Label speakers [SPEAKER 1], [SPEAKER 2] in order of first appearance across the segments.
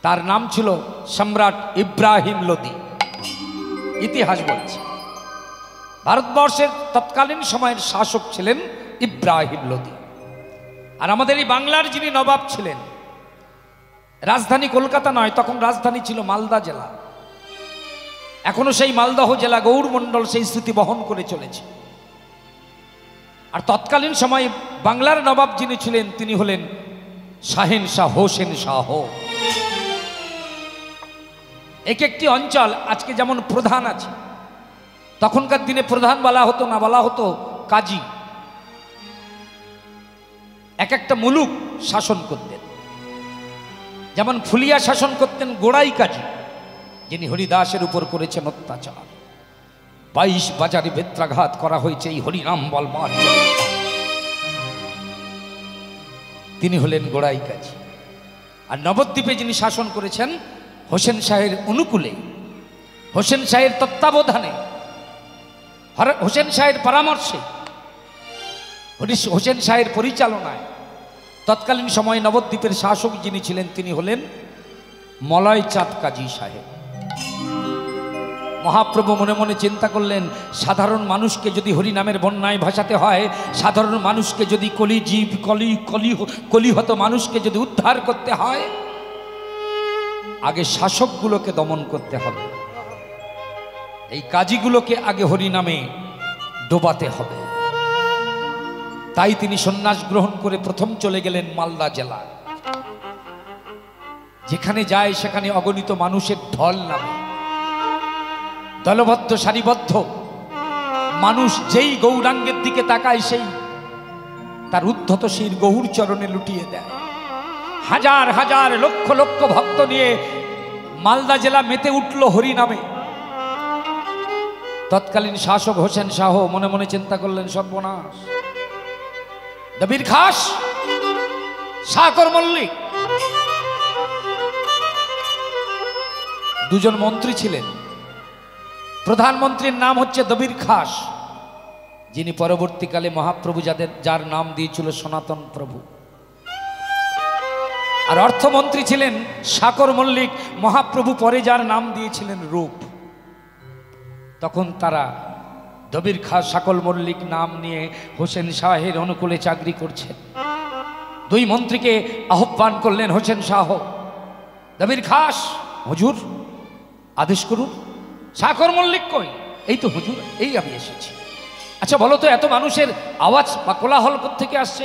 [SPEAKER 1] তার নাম ছিল সম্রাট ইব্রাহিম লোদি। ইতিহাস বলছে ভারতবর্ষের তৎকালীন সময়ের শাসক ছিলেন ইব্রাহিম লোদি। আর আমাদের এই বাংলার যিনি নবাব ছিলেন, রাজধানী কলকাতা নয়, তখন রাজধানী ছিল মালদা জেলা। এখনো সেই মালদহ জেলা গৌরমণ্ডল সেই স্মৃতি বহন করে চলেছে। আর তৎকালীন সময়ে বাংলার নবাব যিনি ছিলেন তিনি হলেন শাহেনশাহ হোসেন শাহ। এক একটি অঞ্চল আজকে যেমন প্রধান আছে, তখনকার দিনে প্রধান বলা হতো না, বলা হতো কাজী। এক একটা মুলুক শাসন করতেন। যেমন ফুলিয়া শাসন করতেন গোড়াই কাজী, যিনি হরিদাসের উপর করেছেন অত্যাচার। 22 বাজারে বেত্রাঘাত করা হয়েছে এই হরিনাম বলমার। তিনি হলেন গোড়াই কাজী। আর নবদ্বীপে যিনি শাসন করেছেন হোসেন শাহের অনুকূলে, হোসেন শাহের তত্ত্বাবধানে, হোসেন শাহের পরামর্শে, হোসেন শাহের পরিচালনায় তৎকালীন সময়ে নবদ্বীপের শাসক যিনি ছিলেন তিনি হলেন মলয় চাঁদ কাজী সাহেব। মহাপ্রভু মনে মনে চিন্তা করলেন, সাধারণ মানুষকে যদি হরিনামের বন্যায় ভাসাতে হয়, সাধারণ মানুষকে যদি কলিজীব কলিহত মানুষকে যদি উদ্ধার করতে হয়, আগে শাসকগুলোকে দমন করতে হবে, এই কাজীগুলোকে আগে হরিনামে ডোবাতে হবে। তাই তিনি সন্ন্যাস গ্রহণ করে প্রথম চলে গেলেন মালদা জেলা। যেখানে যায় সেখানে অগণিত মানুষের ঢল নামে, দলবদ্ধ সারিবদ্ধ মানুষ যেই গৌরাঙ্গের দিকে তাকায় সেই তার উদ্ধত শির গৌর চরণে লুটিয়ে দেয়। হাজার হাজার লক্ষ লক্ষ ভক্ত নিয়ে মালদা জেলা মেতে উঠল হরি নামে। তৎকালীন শাসক হোসেন শাহ মনে মনে চিন্তা করলেন, সর্বনাশ, দবির খাস, সাকর মল্লিক, দুজন মন্ত্রী ছিলেন। প্রধানমন্ত্রীর নাম হচ্ছে দবির খাস, যিনি পরবর্তীকালে মহাপ্রভু যার নাম দিয়েছিল সনাতন প্রভু। আর অর্থমন্ত্রী ছিলেন সাকর মল্লিক, মহাপ্রভু পরে যার নাম দিয়েছিলেন রূপ। তখন তারা দবির খাস সাকর মল্লিক নাম নিয়ে হোসেন শাহের অনুকূলে চাকরি করছেন। দুই মন্ত্রীকে আহ্বান করলেন হোসেন শাহ, দবির খাস, হুজুর আদেশ করুন। সাকর মল্লিক কই? এই তো হুজুর, এই আমি এসেছি। আচ্ছা বলো তো, এত মানুষের আওয়াজ বা কোলাহল থেকে আসছে?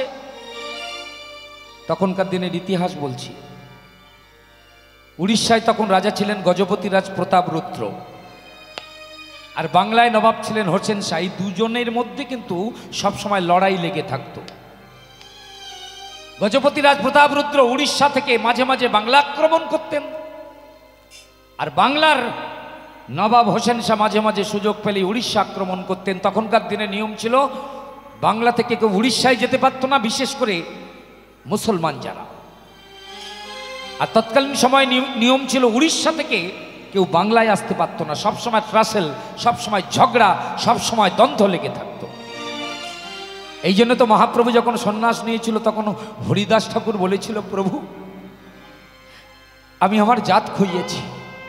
[SPEAKER 1] তখনকার দিনের ইতিহাস বলছি, উড়িষ্যায় তখন রাজা ছিলেন গজপতি রাজ প্রতাপ রুদ্র, আর বাংলায় নবাব ছিলেন হোসেন শাহ। দুজনের মধ্যে কিন্তু সবসময় লড়াই লেগে থাকতো। গজপতি রাজ প্রতাপ রুদ্র উড়িষ্যা থেকে মাঝে মাঝে বাংলা আক্রমণ করতেন, আর বাংলার নবাব হোসেন শাহ মাঝে মাঝে সুযোগ পেলে উড়িষ্যা আক্রমণ করতেন। তখনকার দিনে নিয়ম ছিল বাংলা থেকে কেউ উড়িষ্যায় যেতে পারত না, বিশেষ করে মুসলমান যারা। আর তৎকালীন সময় নিয়ম ছিল উড়িষ্যা থেকে কেউ বাংলায় আসতে পারত না। সবসময় ট্রাসেল, সবসময় ঝগড়া, সবসময় দ্বন্দ্ব লেগে থাকত। এই জন্য তো মহাপ্রভু যখন সন্ন্যাস নিয়েছিল তখন হরিদাস ঠাকুর বলেছিল, প্রভু আমি আমার জাত খুইয়েছি,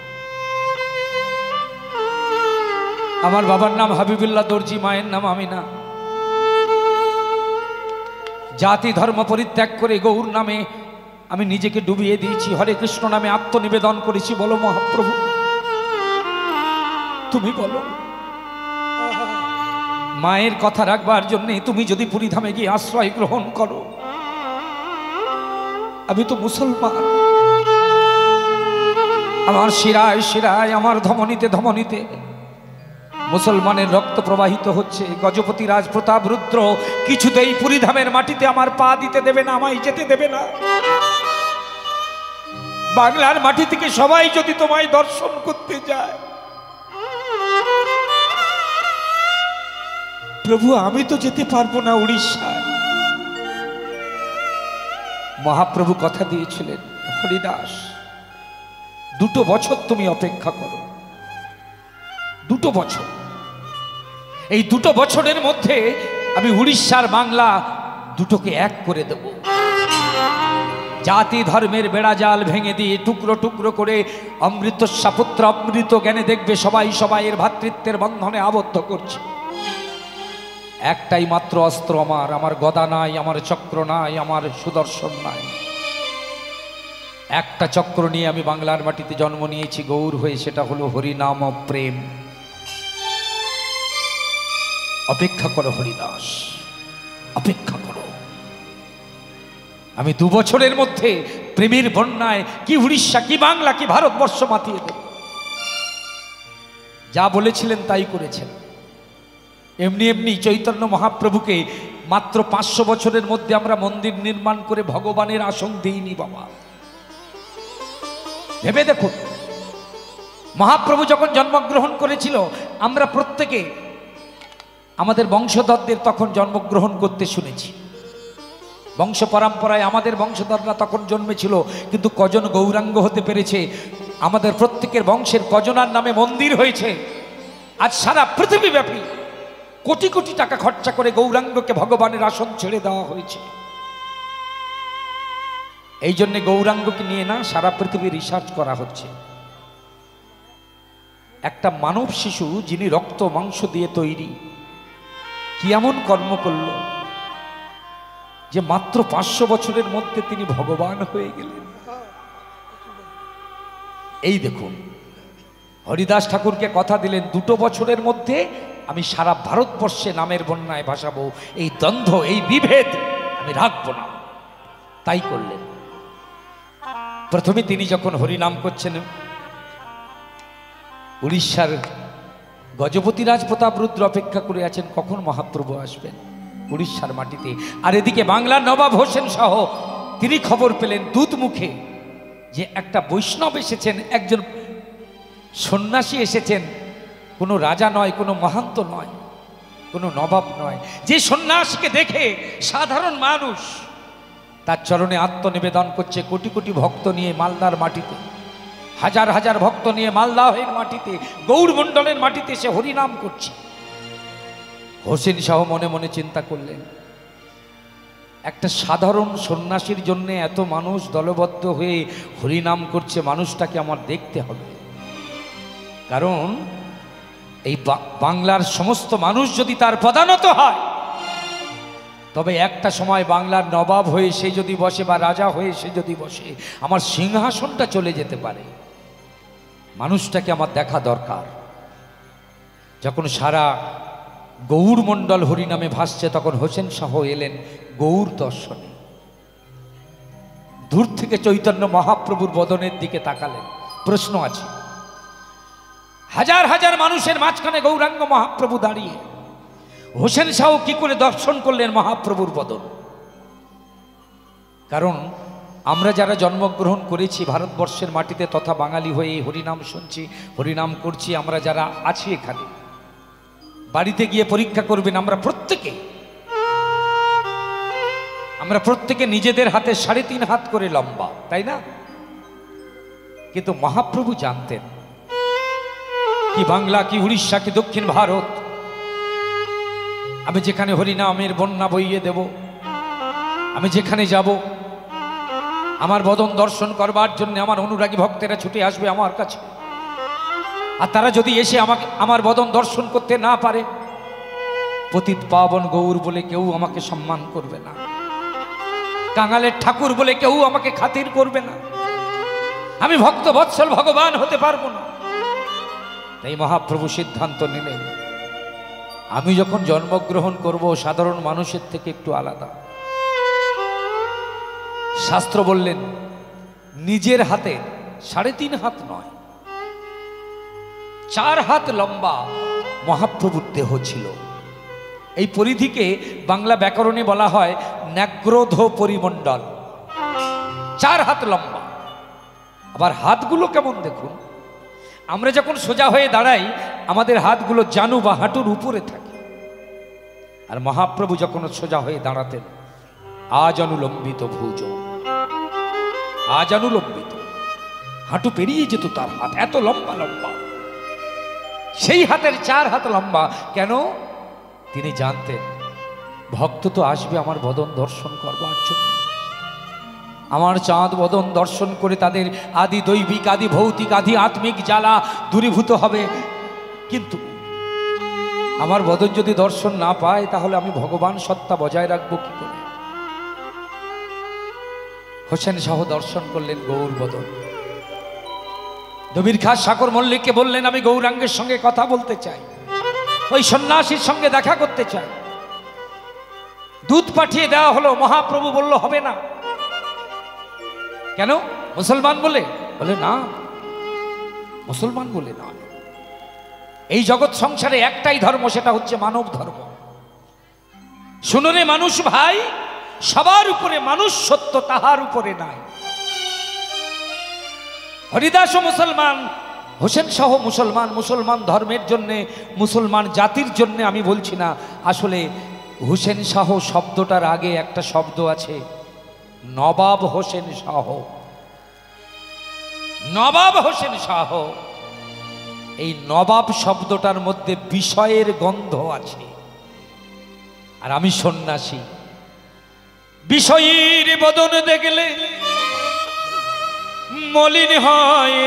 [SPEAKER 1] আমার বাবার নাম হাবিবুল্লাহ দর্জি, মায়ের নাম আমিনা, জাতি ধর্ম পরিত্যাগ করে গৌর নামে আমি নিজেকে ডুবিয়ে দিয়েছি, হরে কৃষ্ণ নামে আত্মনিবেদন করেছি। বলো মহাপ্রভু, তুমি বলো। মায়ের কথা রাখবার জন্য তুমি যদি পুরীধামে গিয়ে আশ্রয় গ্রহণ করো, আমি তো মুসলমান, আমার শিরায় শিরায়, আমার ধমনীতে ধমনীতে মুসলমানের রক্ত প্রবাহিত হচ্ছে। গজপতি রাজ প্রতাপ রুদ্র কিছুতেই পুরীধামের মাটিতে আমার পা দিতে দেবে না, আমায় যেতে দেবে না। বাংলার মাটি থেকে সবাই যদি তোমায় দর্শন করতে যায়, প্রভু আমি তো যেতে পারবো না উড়িষ্যায়। মহাপ্রভু কথা দিয়েছিলেন, হরিদাস 2 বছর তুমি অপেক্ষা করো, 2 বছর। এই 2 বছরের মধ্যে আমি উড়িষ্যার বাংলা দুটোকে এক করে দেব। জাতি ধর্মের বেড়াজাল ভেঙে দিয়ে টুকরো টুকরো করে অমৃত সাপুত্র অমৃত জ্ঞানে দেখবে সবাই সবাইয়ের ভ্রাতৃত্বের বন্ধনে আবদ্ধ করছে। একটাই মাত্র অস্ত্র আমার গদা নাই, আমার চক্র নাই, আমার সুদর্শন নাই। একটা চক্র নিয়ে আমি বাংলার মাটিতে জন্ম নিয়েছি গৌর হয়ে, সেটা হলো হরিনাম ও প্রেম। অপেক্ষা করো হরিদাস, অপেক্ষা করো। আমি 2 বছরের মধ্যে প্রেমের বন্যায় কি উড়িষ্যা, কি বাংলা, কি ভারতবর্ষ মাতিয়ে দেব। যা বলেছিলেন তাই করেছেন। এমনি এমনি চৈতন্য মহাপ্রভুকে মাত্র 500 বছরের মধ্যে আমরা মন্দির নির্মাণ করে ভগবানের আসন দিইনি বাবা। ভেবে দেখুন, মহাপ্রভু যখন জন্মগ্রহণ করেছিল আমরা প্রত্যেকে আমাদের বংশধরদের তখন জন্মগ্রহণ করতে শুনেছি। বংশ পরম্পরায় আমাদের বংশধররা তখন জন্মেছিল, কিন্তু কজন গৌরাঙ্গ হতে পেরেছে? আমাদের প্রত্যেকের বংশের কজনার নামে মন্দির হয়েছে। আজ সারা পৃথিবীব্যাপী কোটি কোটি টাকা খরচা করে গৌরাঙ্গকে ভগবানের আসন ছেড়ে দেওয়া হয়েছে। এই জন্যে গৌরাঙ্গকে নিয়ে না সারা পৃথিবী রিসার্চ করা হচ্ছে। একটা মানব শিশু যিনি রক্ত মাংস দিয়ে তৈরি, কি এমন কর্ম করল যে মাত্র 500 বছরের মধ্যে তিনি ভগবান হয়ে গেলেন। এই দেখুন, হরিদাস ঠাকুরকে কথা দিলেন 2 বছরের মধ্যে আমি সারা ভারতবর্ষে নামের বন্যায় ভাসাবো, এই দ্বন্দ্ব, এই বিভেদ আমি রাখবো না। তাই করলেন। প্রথমে তিনি যখন হরিনাম করছেন, উড়িষ্যার গজপতি রাজ প্রতাপ রুদ্র অপেক্ষা করে আছেন কখন মহাপ্রভু আসবেন উড়িষ্যার মাটিতে। আর এদিকে বাংলার নবাব হোসেন সহ তিনি খবর পেলেন দূত মুখে যে একটা বৈষ্ণব এসেছেন, একজন সন্ন্যাসী এসেছেন। কোনো রাজা নয়, কোনো মহান্ত নয়, কোনো নবাব নয়। যে সন্ন্যাসীকে দেখে সাধারণ মানুষ তার চরণে আত্মনিবেদন করছে। কোটি কোটি ভক্ত নিয়ে মালদার মাটিতে, হাজার হাজার ভক্ত নিয়ে মালদাহের মাটিতে, গৌরমণ্ডলের মাটিতে সে হরিনাম করছে। হোসেন শাহ মনে মনে চিন্তা করলেন, একটা সাধারণ সন্ন্যাসীর জন্য এত মানুষ দলবদ্ধ হয়ে হরিনাম করছে, মানুষটাকে আমার দেখতে হবে। কারণ এই বাংলার সমস্ত মানুষ যদি তার পদানত হয়, তবে একটা সময় বাংলার নবাব হয়ে সে যদি বসে বা রাজা হয়ে সে যদি বসে, আমার সিংহাসনটা চলে যেতে পারে। মানুষটাকে আমার দেখা দরকার। যখন সারা গৌরমণ্ডল হরিনামে ভাসছে, তখন হোসেন শাহ এলেন গৌর দর্শনে। দূর থেকে চৈতন্য মহাপ্রভুর বদনের দিকে তাকালেন। প্রশ্ন আছে, হাজার হাজার মানুষের মাঝখানে গৌরাঙ্গ মহাপ্রভু দাঁড়িয়ে, হোসেন শাহ কি করে দর্শন করলেন মহাপ্রভুর বদন? কারণ আমরা যারা জন্মগ্রহণ করেছি ভারতবর্ষের মাটিতে তথা বাঙালি হয়ে হরিনাম শুনছি, হরিনাম করছি, আমরা যারা আছি এখানে, বাড়িতে গিয়ে পরীক্ষা করবেন, আমরা প্রত্যেকে নিজেদের হাতে 3.5 হাত করে লম্বা, তাই না? কিন্তু মহাপ্রভু জানতেন, কি বাংলা, কি উড়িষ্যা, কি দক্ষিণ ভারত, আমি যেখানে হরিনামের বন্যা বইয়ে দেব, আমি যেখানে যাব, আমার বদন দর্শন করবার জন্য আমার অনুরাগী ভক্তেরা ছুটে আসবে আমার কাছে। আর তারা যদি এসে আমার বদন দর্শন করতে না পারে, পতিত পাবন গৌর বলে কেউ আমাকে সম্মান করবে না, কাঙালের ঠাকুর বলে কেউ আমাকে খাতির করবে না, আমি ভক্ত বৎসল ভগবান হতে পারবো না। তাই মহাপ্রভু সিদ্ধান্ত নিলেন, আমি যখন জন্মগ্রহণ করব সাধারণ মানুষের থেকে একটু আলাদা। শাস্ত্র বললেন নিজের হাতে 3.5 হাত নয়, 4 হাত লম্বা মহাপ্রভুর দেহ ছিল। এই পরিধিকে বাংলা ব্যাকরণে বলা হয় ন্যাগ্রোধ পরিমণ্ডল। 4 হাত লম্বা। আবার হাতগুলো কেমন দেখুন, আমরা যখন সোজা হয়ে দাঁড়াই আমাদের হাতগুলো জানু বা হাঁটুর উপরে থাকে, আর মহাপ্রভু যখন সোজা হয়ে দাঁড়াতেন আজানুলম্বিত ভুজ, আজানুলম্বিত, হাঁটু পেরিয়ে যেত তার হাত, এত লম্বা লম্বা। সেই হাতের 4 হাত লম্বা কেন? তিনি জানতেন ভক্ত তো আসবে আমার বদন দর্শন করবার জন্য, আমার চাঁদ বদন দর্শন করে তাদের আদি দৈবিক, আদি ভৌতিক, আদি আত্মিক জ্বালা দূরীভূত হবে। কিন্তু আমার বদন যদি দর্শন না পায় তাহলে আমি ভগবান সত্তা বজায় রাখবো কি করে? হোসেন শাহ দর্শন করলেন গৌর বদন। দবির খাস সাকর মল্লিককে বললেন, আমি গৌরাঙ্গের সঙ্গে কথা বলতে চাই, ওই সন্ন্যাসীর সঙ্গে দেখা করতে চাই। দুধ পাঠিয়ে দেওয়া হলো। মহাপ্রভু বলল, হবে না। কেন? মুসলমান বলে? বলে না, মুসলমান বলে না। এই জগৎ সংসারে একটাই ধর্ম, সেটা হচ্ছে মানব ধর্ম। শুনুনে মানুষ ভাই, সবার উপরে মানুষ সত্য, তাহার উপরে নাই। হরিদাস ও মুসলমান, হোসেন শাহ মুসলমান। মুসলমান ধর্মের জন্যে, মুসলমান জাতির জন্যে আমি বলছি না। আসলে হোসেন শাহ শব্দটার আগে একটা শব্দ আছে, নবাব হোসেন শাহ। নবাব হোসেন শাহ, এই নবাব শব্দটার মধ্যে বিষয়ের গন্ধ আছে। আর আমি সন্ন্যাসী, বিষয়ের বদন দেখলে মলিন হয়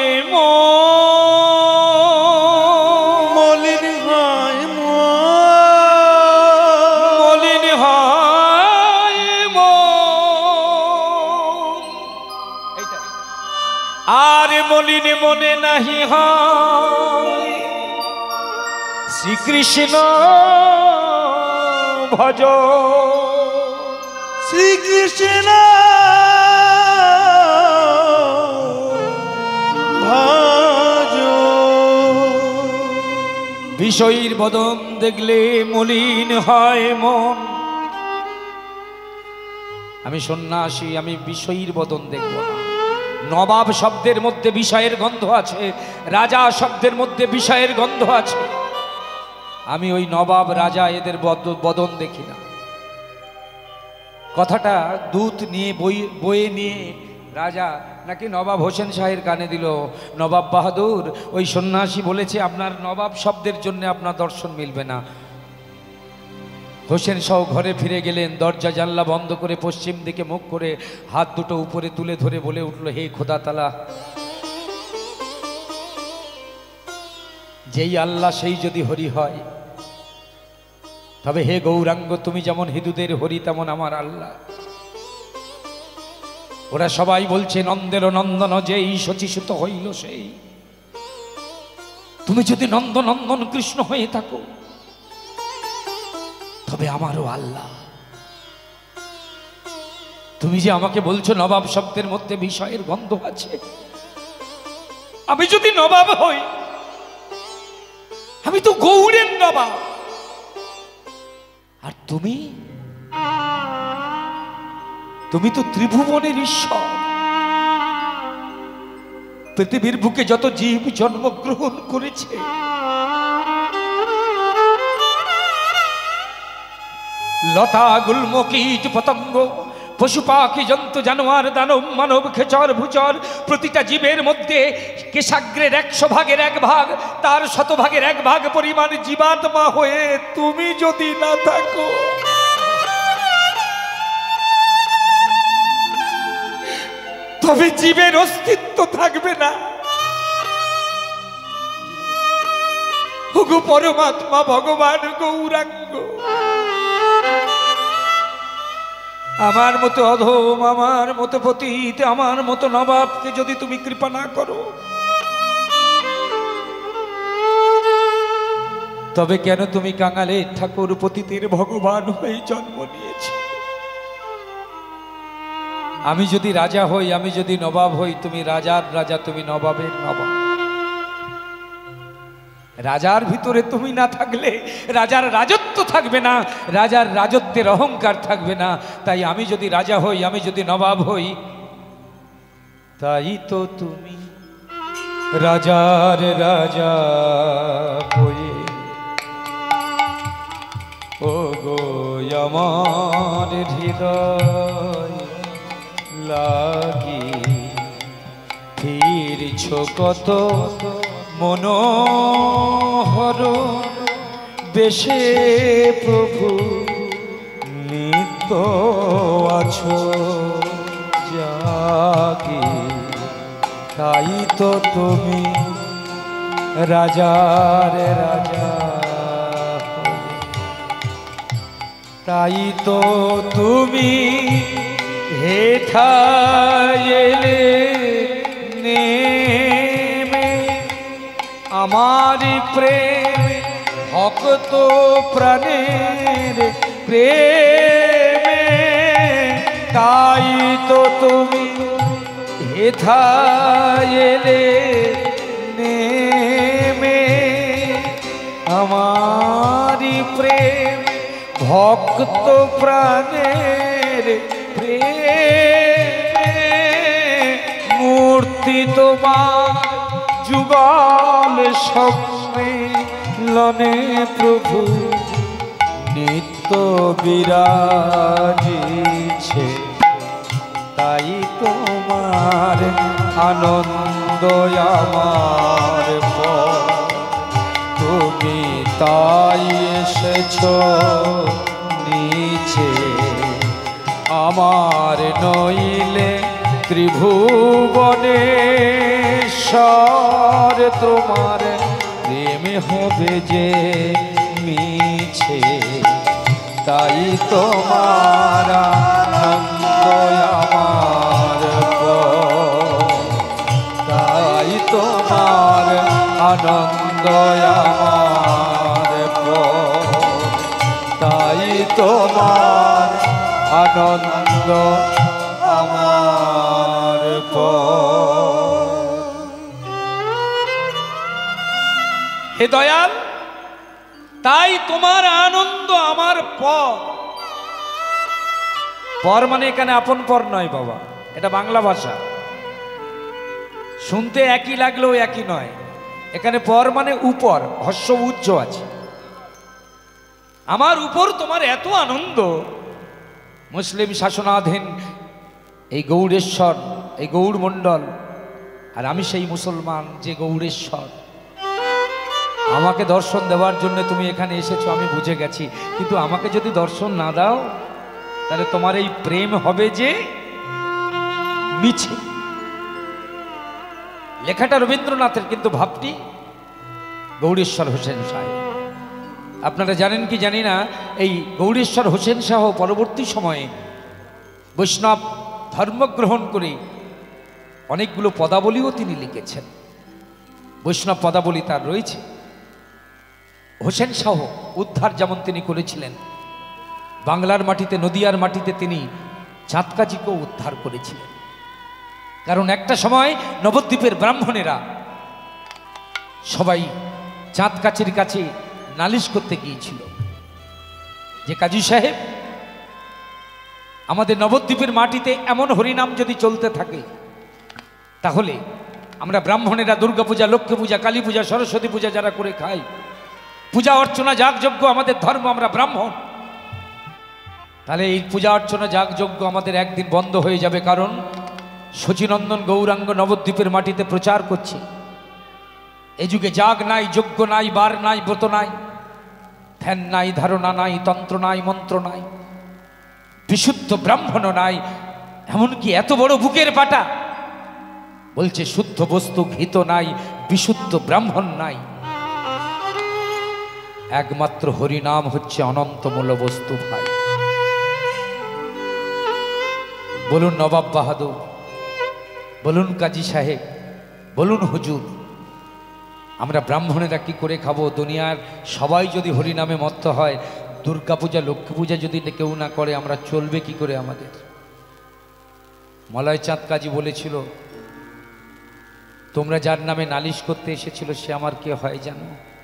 [SPEAKER 1] মলিন হয় মলিন হয় এইটা। আর মলিন মনে নাহি হয় শ্রীকৃষ্ণ ভজ, শ্রীকৃষ্ণ ভজ। বিষয়ীর বদন দেখলে মলিন হয় মন। আমি সন্ন্যাসী, আমি বিষয়ীর বদন দেখব না। নবাব শব্দের মধ্যে বিষয়ের গন্ধ আছে, রাজা শব্দের মধ্যে বিষয়ের গন্ধ আছে। আমি ওই নবাব রাজা এদের বদন দেখি না। কথাটা দুধ নিয়ে বয়ে নিয়ে রাজা নাকি নবাব হোসেন শাহের কানে দিল, নবাব বাহাদুর, ওই সন্ন্যাসী বলেছে আপনার নবাব শব্দের জন্য আপনার দর্শন মিলবে না। হোসেন শাহ ঘরে ফিরে গেলেন, দরজা জানলা বন্ধ করে পশ্চিম দিকে মুখ করে হাত দুটো উপরে তুলে ধরে বলে উঠল, হে খোদা তালা, যেই আল্লাহ সেই যদি হরি হয়, তবে হে গৌরাঙ্গ, তুমি যেমন হিন্দুদের হরি তেমন আমার আল্লাহ। ওরা সবাই বলছে নন্দের নন্দন যেই শচীসুত হইল সেই। তুমি যদি নন্দনন্দন কৃষ্ণ হয়ে থাকো তবে আমারও আল্লাহ। তুমি যে আমাকে বলছো নবাব শব্দের মধ্যে বিষয়ের গন্ধ আছে, আমি যদি নবাব হই, আমি তো গৌরের নবাব। আর তুমি তো ত্রিভুবনের ঈশ্বর। পৃথিবীর বুকে যত জীব জন্মগ্রহণ করেছে, লতা গুল্ম কীট পতঙ্গ, পশু পাখি জন্তু জানোয়ার দানব মানব খেচর ভুচর, প্রতিটা জীবের মধ্যে কেশাগ্রের 100 ভাগের 1 ভাগ, তার 100 ভাগের 1 ভাগ পরিমাণ জীবাত্মা হয়ে তুমি যদি না থাকো, তবে জীবের অস্তিত্ব থাকবে না। ওগো পরমাত্মা ভগবান গৌরাঙ্গ, আমার মতো অধম, আমার মতো পতিত, আমার মতো নবাবকে যদি তুমি কৃপা না করো, তবে কেন তুমি কাঙালের ঠাকুর পতিতের ভগবান হয়ে জন্ম নিয়েছি? আমি যদি রাজা হই, আমি যদি নবাব হই, তুমি রাজার রাজা, তুমি নবাবের নবাব। রাজার ভিতরে তুমি না থাকলে রাজার রাজত্ব থাকবে না, রাজার রাজত্বের অহংকার থাকবে না। তাই আমি যদি রাজা হই, আমি যদি নবাব হই, তাই তো তুমি রাজার রাজা হয়ে ও গো আমার হৃদয় লাগি ফিরছ কত মনোহর বেশে প্রভু নিত্য আছো যা। তাই তো তুমি রাজার রাজা, তাই তো তুমি হেঠায় এলে নেমে আমার প্রেম ভক্ত প্রাণের প্রেমে, তাই তো তুমি হেথায় এলে নেমে আমার প্রেম ভক্ত প্রাণের প্রেমে। মূর্তি তোমার যুগল সম্মিলনে প্রভু নিত্য বিরাজিছে, তাই তোমার আনন্দ আমার পর, তুমি তাই এসেছ নিচে আমার, নইলে ত্রিভুবনেশ্বর তোমার প্রেম হবে যে মিছে, তাই তোমার আনন্দ আমার পর, তাই তোমার আনন্দ আমার পর, তাই তোমার আনন্দ আমার পর। হে দয়াল, তাই তোমার আনন্দ আমার পর। পর মানে এখানে আপন পর নয় বাবা, এটা বাংলা ভাষা, শুনতে একই লাগলেও একই নয়। এখানে পর মানে উপর, হর্ষ উচ্চ আছে। আমার উপর তোমার এত আনন্দ, মুসলিম শাসনাধীন এই গৌড়েশ্বর, এই গৌড় মণ্ডল, আর আমি সেই মুসলমান যে গৌড়েশ্বর। আমাকে দর্শন দেওয়ার জন্য তুমি এখানে এসেছো আমি বুঝে গেছি, কিন্তু আমাকে যদি দর্শন না দাও তাহলে তোমার এই প্রেম হবে যে মিছে। লেখাটা রবীন্দ্রনাথের, কিন্তু ভাবটি গৌড়েশ্বর হোসেন সাহেব। আপনারা জানেন কি জানি না, এই গৌড়েশ্বর হোসেন শাহ পরবর্তী সময়ে বৈষ্ণব ধর্মগ্রহণ করে অনেকগুলো পদাবলীও তিনি লিখেছেন। বৈষ্ণব পদাবলী তার রয়েছে। হোসেন শাহ উদ্ধার যেমন তিনি করেছিলেন, বাংলার মাটিতে, নদিয়ার মাটিতে তিনি চাঁদকাজিকেও উদ্ধার করেছিলেন। কারণ একটা সময় নবদ্বীপের ব্রাহ্মণেরা সবাই চাঁদকাছির কাছে নালিশ করতে গিয়েছিল যে কাজী সাহেব, আমাদের নবদ্বীপের মাটিতে এমন হরিনাম যদি চলতে থাকে তাহলে আমরা ব্রাহ্মণেরা দুর্গা পূজা, লক্ষ্মী পূজা, কালী পূজা, সরস্বতী পূজা যারা করে খাই, পূজা অর্চনা যাগযজ্ঞ আমাদের ধর্ম, আমরা ব্রাহ্মণ, তাহলে এই পূজা অর্চনা যাগযজ্ঞ আমাদের একদিন বন্ধ হয়ে যাবে। কারণ শচীনন্দন গৌরাঙ্গ নবদ্বীপের মাটিতে প্রচার করছে এ যুগে যাগ নাই, যজ্ঞ নাই, বার নাই, ব্রত নাই, ধ্যান নাই, ধারণা নাই, তন্ত্র নাই, মন্ত্র নাই, বিশুদ্ধ ব্রাহ্মণ নাই, এমনকি এত বড় বুকের পাটা বলছে শুদ্ধ বস্তু ঘৃত নাই, বিশুদ্ধ ব্রাহ্মণ নাই, একমাত্র হরিনাম হচ্ছে অনন্তমূল বস্তু। ভাই বলুন নবাব বাহাদুর, বলুন কাজী সাহেব, বলুন হুজুর, আমরা ব্রাহ্মণেরা কি করে খাবো? দুনিয়ার সবাই যদি হরিনামে মত্ত হয়, দুর্গা পূজা, লক্ষ্মী পূজা যদি কেউ না করে, আমরা চলবে কি করে আমাদের? মলয় চাঁদ কাজী বলেছিল, তোমরা যার নামে নালিশ করতে এসেছিল সে আমার কে হয় জানো?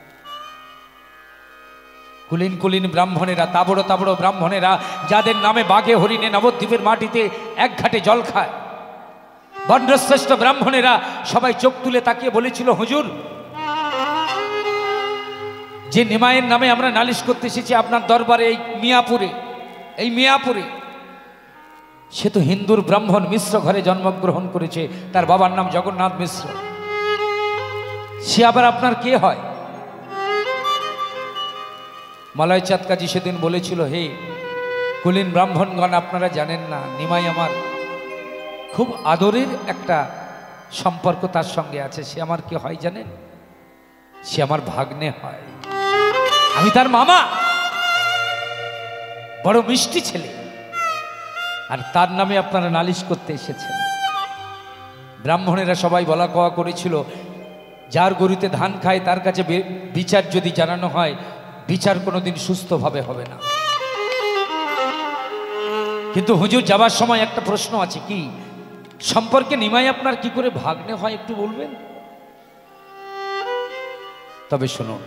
[SPEAKER 1] কুলিন কুলিন ব্রাহ্মণেরা, তাবড়ো তাবড়ো ব্রাহ্মণেরা, যাদের নামে বাঘে হরিণে নবদ্বীপের মাটিতে এক ঘাটে জল খায়, বন্ডশ্রেষ্ঠ ব্রাহ্মণেরা সবাই চোখ তুলে তাকিয়ে বলেছিল, হুজুর, যে নিমায়ের নামে আমরা নালিশ করতে এসেছি আপনার দরবারে এই মিয়াপুরে, সে তো হিন্দুর ব্রাহ্মণ, মিশ্র ঘরে জন্মগ্রহণ করেছে, তার বাবার নাম জগন্নাথ মিশ্র, সে আবার আপনার কে হয়? মলয় চাঁদ কাজী সেদিন বলেছিল, হে কুলীন ব্রাহ্মণগণ, আপনারা জানেন না, নিমাই আমার খুব আদরের একটা সম্পর্ক তার সঙ্গে আছে। সে আমার কি হয় জানেন? সে আমার ভাগ্নে হয়, আমি তার মামা। বড় মিষ্টি ছেলে, আর তার নামে আপনারা নালিশ করতে এসেছেন। ব্রাহ্মণেরা সবাই বলা কওয়া করেছিল, যার গরুতে ধান খায় তার কাছে বিচার যদি জানানো হয়, বিচার কোনোদিন সুস্থভাবে হবে না। কিন্তু হুজুর যাবার সময় একটা প্রশ্ন আছে, কি সম্পর্কে নিমাই আপনার কি করে ভাগ্নে হয় একটু বলবেন? তবে শুনুন,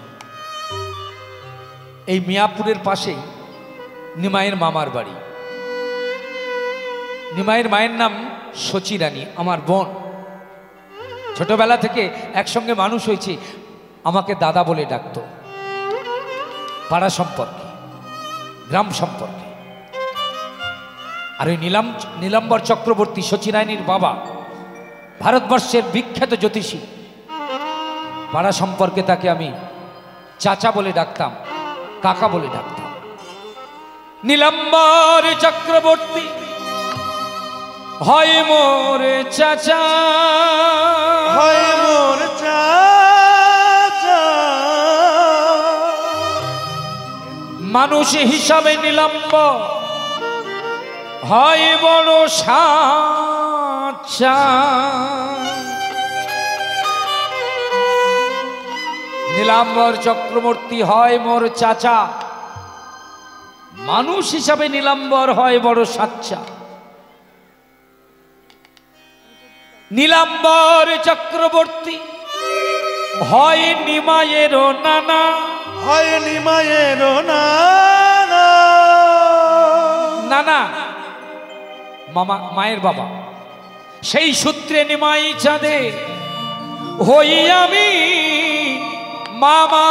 [SPEAKER 1] এই মিয়াপুরের পাশেই নিমাইয়ের মামার বাড়ি। নিমাইয়ের মায়ের নাম সচি রানী, আমার বোন। ছোটবেলা থেকে একসঙ্গে মানুষ হয়েছি, আমাকে দাদা বলে ডাকতো। পাড়া সম্পর্কে, গ্রাম সম্পর্কে। আর ওই নীলাম্বর চক্রবর্তী সচি রানীর বাবা ভারতবর্ষের বিখ্যাত জ্যোতিষী। পাড়া সম্পর্কে তাকে আমি চাচা বলে ডাকতাম, কাকা বলে ডাকতাম। নীলাম্বর চক্রবর্তী হয় মোর চাচা,
[SPEAKER 2] হয় মোর চাচা।
[SPEAKER 1] মানুষ হিসাবে নীলাম্বর হয় বড় সাচ্চা। নীলাম্বর চক্রবর্তী হয় মোর চাচা, মানুষ হিসাবে নীলাম্বর হয় বড় সাচ্চা। নীলাম্বর চক্রবর্তী হয় নিমাইয়ের নানা,
[SPEAKER 2] হয় নিমাইয়ের নানা।
[SPEAKER 1] নানা মামা, মায়ের বাবা। সেই সূত্রে নিমাই চাঁদে হই আমি মামা,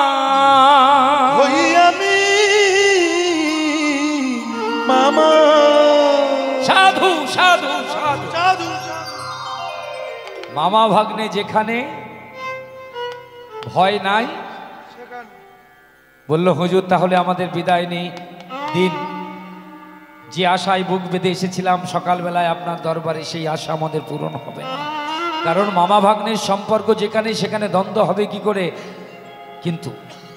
[SPEAKER 2] হই আমি মামা।
[SPEAKER 1] সাধু সাধু সাধু।
[SPEAKER 2] সাধু।
[SPEAKER 1] মামা ভাগ্নে যেখানে ভয় নাই। বলল হুজুর তাহলে আমাদের বিদায় নেই দিন। যে আশায় বুক বেঁধে এসেছিলাম সকালবেলায় আপনার দরবারে, সেই আশা আমাদের পূরণ হবে না। কারণ মামা ভাগ্নের সম্পর্ক যেখানে সেখানে দ্বন্দ্ব হবে কি করে। কিন্তু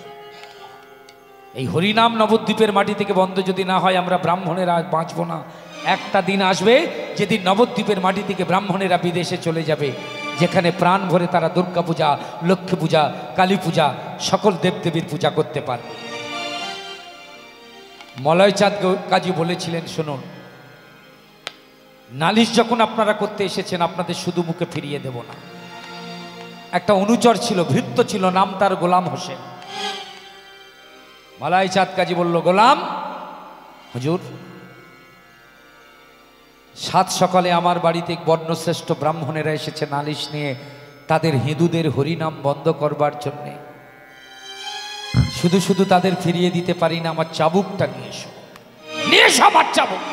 [SPEAKER 1] এই হরিনাম নবদ্বীপের মাটি থেকে বন্ধ যদি না হয়, আমরা ব্রাহ্মণেরা বাঁচব না। একটা দিন আসবে যেদিন নবদ্বীপের মাটি থেকে ব্রাহ্মণেরা বিদেশে চলে যাবে, যেখানে প্রাণ ভরে তারা দুর্গা পূজা, লক্ষ্মী পূজা, কালী পূজা, সকল দেবদেবীর পূজা করতে পারবে। মলয় চাঁদ কাজী বলেছিলেন, শুনুন, নালিশ যখন আপনারা করতে এসেছেন, আপনাদের শুধু মুখে ফিরিয়ে দেব না। একটা অনুচর ছিল, ভৃত্য ছিল, নাম তার গোলাম হোসেন। মলয় চাঁদ কাজী বলল, গোলাম হুজুর, সাত সকালে আমার বাড়িতে বর্ণশ্রেষ্ঠ ব্রাহ্মণেরা এসেছে নালিশ নিয়ে, তাদের হিন্দুদের হরিনাম বন্ধ করবার জন্যে। শুধু শুধু তাদের ফিরিয়ে দিতে পারি না, আমার চাবুকটা নিয়ে এসো, নিয়ে এসো আমার চাবুক।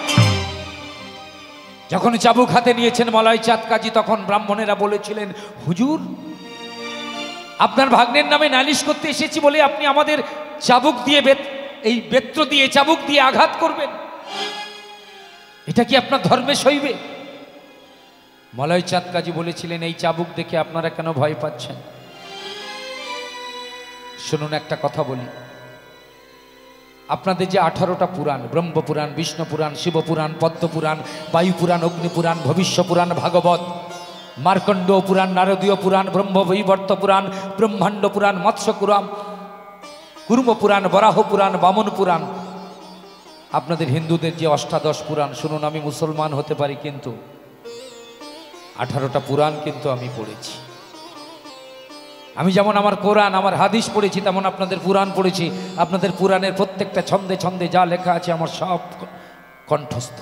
[SPEAKER 1] যখন চাবুক হাতে নিয়েছেন মলয় চাঁদ কাজী, তখন ব্রাহ্মণেরা বলেছিলেন, হুজুর আপনার ভাগ্নের নামে নালিশ করতে এসেছি বলে আপনি আমাদের চাবুক দিয়ে, এই বেত্র দিয়ে, চাবুক দিয়ে আঘাত করবেন? এটা কি আপনার ধর্মে সইবে? মলয় চাঁদ কাজী বলেছিলেন, এই চাবুক দেখে আপনারা কেন ভয় পাচ্ছেন? শুনুন একটা কথা বলি, আপনাদের যে 18টা পুরাণ, ব্রহ্মপুরাণ, বিষ্ণু পুরাণ, শিবপুরাণ, পদ্মপুরাণ, বায়ুপুরাণ, অগ্নিপুরাণ, ভবিষ্য পুরাণ, ভাগবত, মার্কণ্ড পুরাণ, নারদীয় পুরাণ, ব্রহ্মবৈবর্ত পুরাণ, ব্রহ্মাণ্ড পুরাণ, মৎস্য পুরাণ, কুর্ম পুরাণ, বরাহ পুরাণ, বামন পুরাণ, আপনাদের হিন্দুদের যে অষ্টাদশ পুরাণ। শুনুন, আমি মুসলমান হতে পারি কিন্তু 18টা পুরাণ কিন্তু আমি পড়েছি। আমি যেমন আমার কোরআন, আমার হাদিস পড়েছি, তেমন আপনাদের পুরাণ পড়েছি। আপনাদের পুরাণের প্রত্যেকটা ছন্দে ছন্দে যা লেখা আছে আমার সব কণ্ঠস্থ।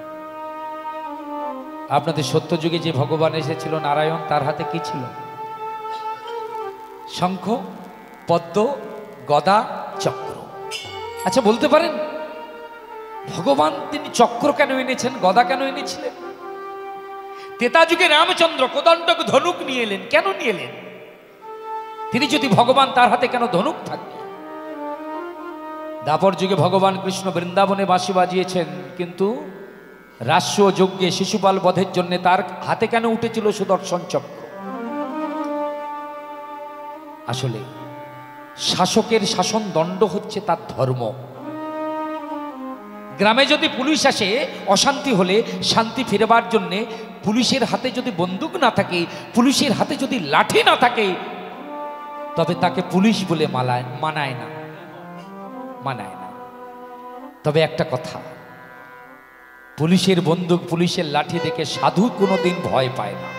[SPEAKER 1] আপনাদের সত্যযুগে যে ভগবান এসেছিল নারায়ণ, তার হাতে কি ছিল? শঙ্খ, পদ্ম, গদা, চক্র। আচ্ছা বলতে পারেন ভগবান তিনি চক্র কেন এনেছেন, গদা কেন এনেছিলেন? ত্রেতা যুগে রামচন্দ্র কোদণ্ড ধনুক নিয়ে এলেন, কেন নিয়ে এলেন? তিনি যদি ভগবান, তার হাতে কেন ধনুক থাকবে? দ্বাপর যুগে ভগবান কৃষ্ণ বৃন্দাবনে বাঁশি বাজিয়েছেন, কিন্তু রাস্য যজ্ঞে শিশুপাল বধের জন্য তার হাতে কেন উঠেছিল সুদর্শন চক্র? আসলে শাসকের শাসন দণ্ড হচ্ছে তার ধর্ম। গ্রামে যদি পুলিশ আসে অশান্তি হলে শান্তি ফিরবার জন্যে পুলিশের হাতে যদি বন্দুক না থাকে, পুলিশের হাতে যদি লাঠি না থাকে, তবে তাকে পুলিশ বলে মানায় না। তবে একটা কথা, পুলিশের বন্দুক পুলিশের লাঠি দেখে সাধু কোনোদিন ভয় পায় না।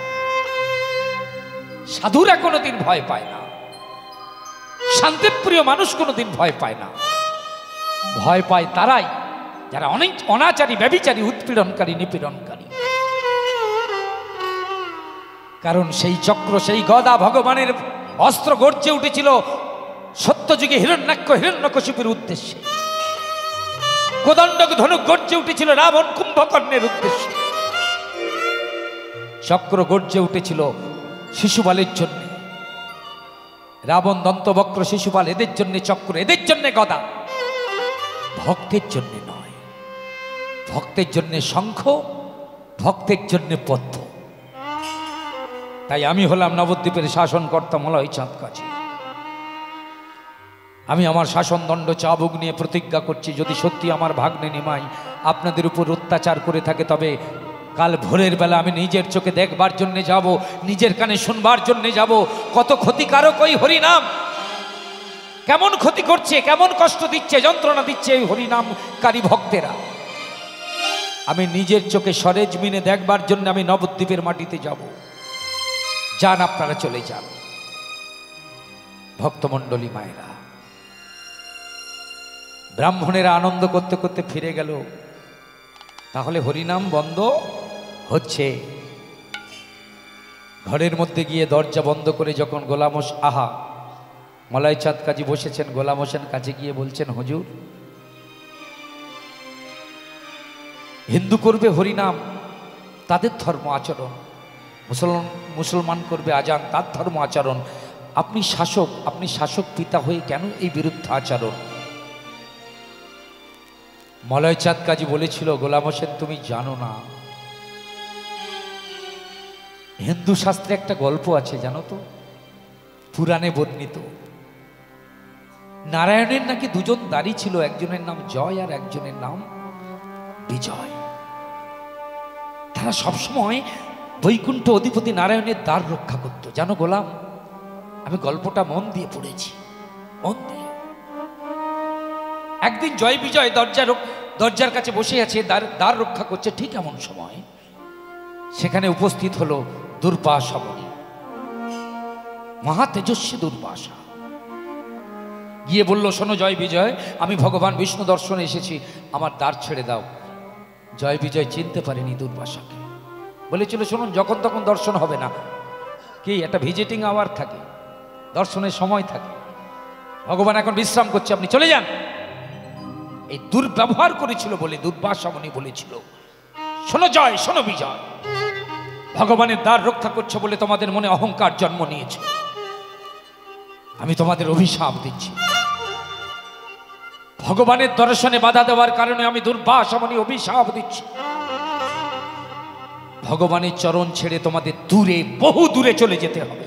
[SPEAKER 1] সাধুরা কোনোদিন ভয় পায় না। শান্তিপ্রিয় মানুষ কোনোদিন ভয় পায় না। ভয় পায় তারাই যারা অনেক অনাচারী, ব্যভিচারী, উৎপীড়নকারী, নিপীড়নকারী। কারণ সেই চক্র, সেই গদা ভগবানের অস্ত্র গর্জে উঠেছিল সত্যযুগে হিরণ্যকশিপুর উদ্দেশ্যে। কোদণ্ড ধনুক গর্জে উঠেছিল রাবণ কুম্ভকর্ণের উদ্দেশ্যে। চক্র গর্জে উঠেছিল শিশুপালের জন্য। রাবণ, দন্তবক্র, শিশুপাল এদের জন্য চক্র, এদের জন্য গদা। ভক্তের জন্য নয়। ভক্তের জন্য শঙ্খ, ভক্তের জন্য পদ্ম। তাই আমি হলাম নবদ্বীপের শাসনকর্তা মলয়চাঁদ কাজী। আমি আমার শাসনদণ্ড চাবুক নিয়ে প্রতিজ্ঞা করছি, যদি সত্যি আমার ভাগ্নে নিমাই আপনাদের উপর অত্যাচার করে থাকে, তবে কাল ভোরের বেলা আমি নিজের চোখে দেখবার জন্য যাব, নিজের কানে শুনবার জন্য যাব কত ক্ষতিকারক ওই হরিনাম, কেমন ক্ষতি করছে, কেমন কষ্ট দিচ্ছে, যন্ত্রণা দিচ্ছে এই হরিনামকারী ভক্তেরা। আমি নিজের চোখে সরেজমিনে দেখবার জন্য আমি নবদ্বীপের মাটিতে যাব। যান, আপনারা চলে যান। ভক্তমণ্ডলী মায়েরা, ব্রাহ্মণেরা আনন্দ করতে করতে ফিরে গেল। তাহলে হরিনাম বন্ধ হচ্ছে। ঘরের মধ্যে গিয়ে দরজা বন্ধ করে যখন গোলাম মলয়চাঁদ কাজী বসেছেন, গোলাম হোসেন কাছে গিয়ে বলছেন, হুজুর, হিন্দু করবে হরিনাম, তাদের ধর্ম আচরণ, মুসলমান করবে আজান, তার ধর্ম আচরণ। আপনি শাসক পিতা হয়ে কেন এই বিরুদ্ধ আচরণ? মলয়চাঁদ কাজী বলেছিল, গোলাম হোসেন, তুমি জানো না, হিন্দু শাস্ত্রে একটা গল্প আছে, জানো তো? পুরাণে বর্ণিত। নারায়ণের নাকি দুজন দাঁড়ি ছিল, একজনের নাম জয় আর একজনের নাম বিজয়। তারা সবসময় বৈকুণ্ঠ অধিপতি নারায়ণের দ্বার রক্ষা করত। জানো গোলাম, আমি গল্পটা মন দিয়ে পড়েছি, মন দিয়ে। একদিন জয় বিজয় দরজার কাছে বসে আছে, দ্বার রক্ষা করছে। ঠিক এমন সময় সেখানে উপস্থিত হলো দুর্বাসা মুনি, মহা তেজস্বী দুর্বাসা। গিয়ে বলল, শোনো জয় বিজয়, আমি ভগবান বিষ্ণু দর্শনে এসেছি, আমার দ্বার ছেড়ে দাও। জয় বিজয় চিনতে পারেনি দুর্বাসাকে। বলেছিল, শুনুন, যখন তখন দর্শন হবে না, কি একটা ভিজিটিং আওয়ার থাকে, দর্শনের সময় থাকে, ভগবান এখন বিশ্রাম করছে, আপনি চলে যান। এই দুর্ব্যবহার করেছিল বলে দুর্বাসা মুনি বলেছিল, শোনো জয়, শোনো বিজয়, ভগবানের দ্বার রক্ষা করছে বলে তোমাদের মনে অহংকার জন্ম নিয়েছে, আমি তোমাদের অভিশাপ দিচ্ছি। ভগবানের দর্শনে বাধা দেওয়ার কারণে আমি দুর্বাসা মুনি অভিশাপ দিচ্ছি। ভগবানের চরণ ছেড়ে তোমাদের দূরে, বহু দূরে চলে যেতে হবে।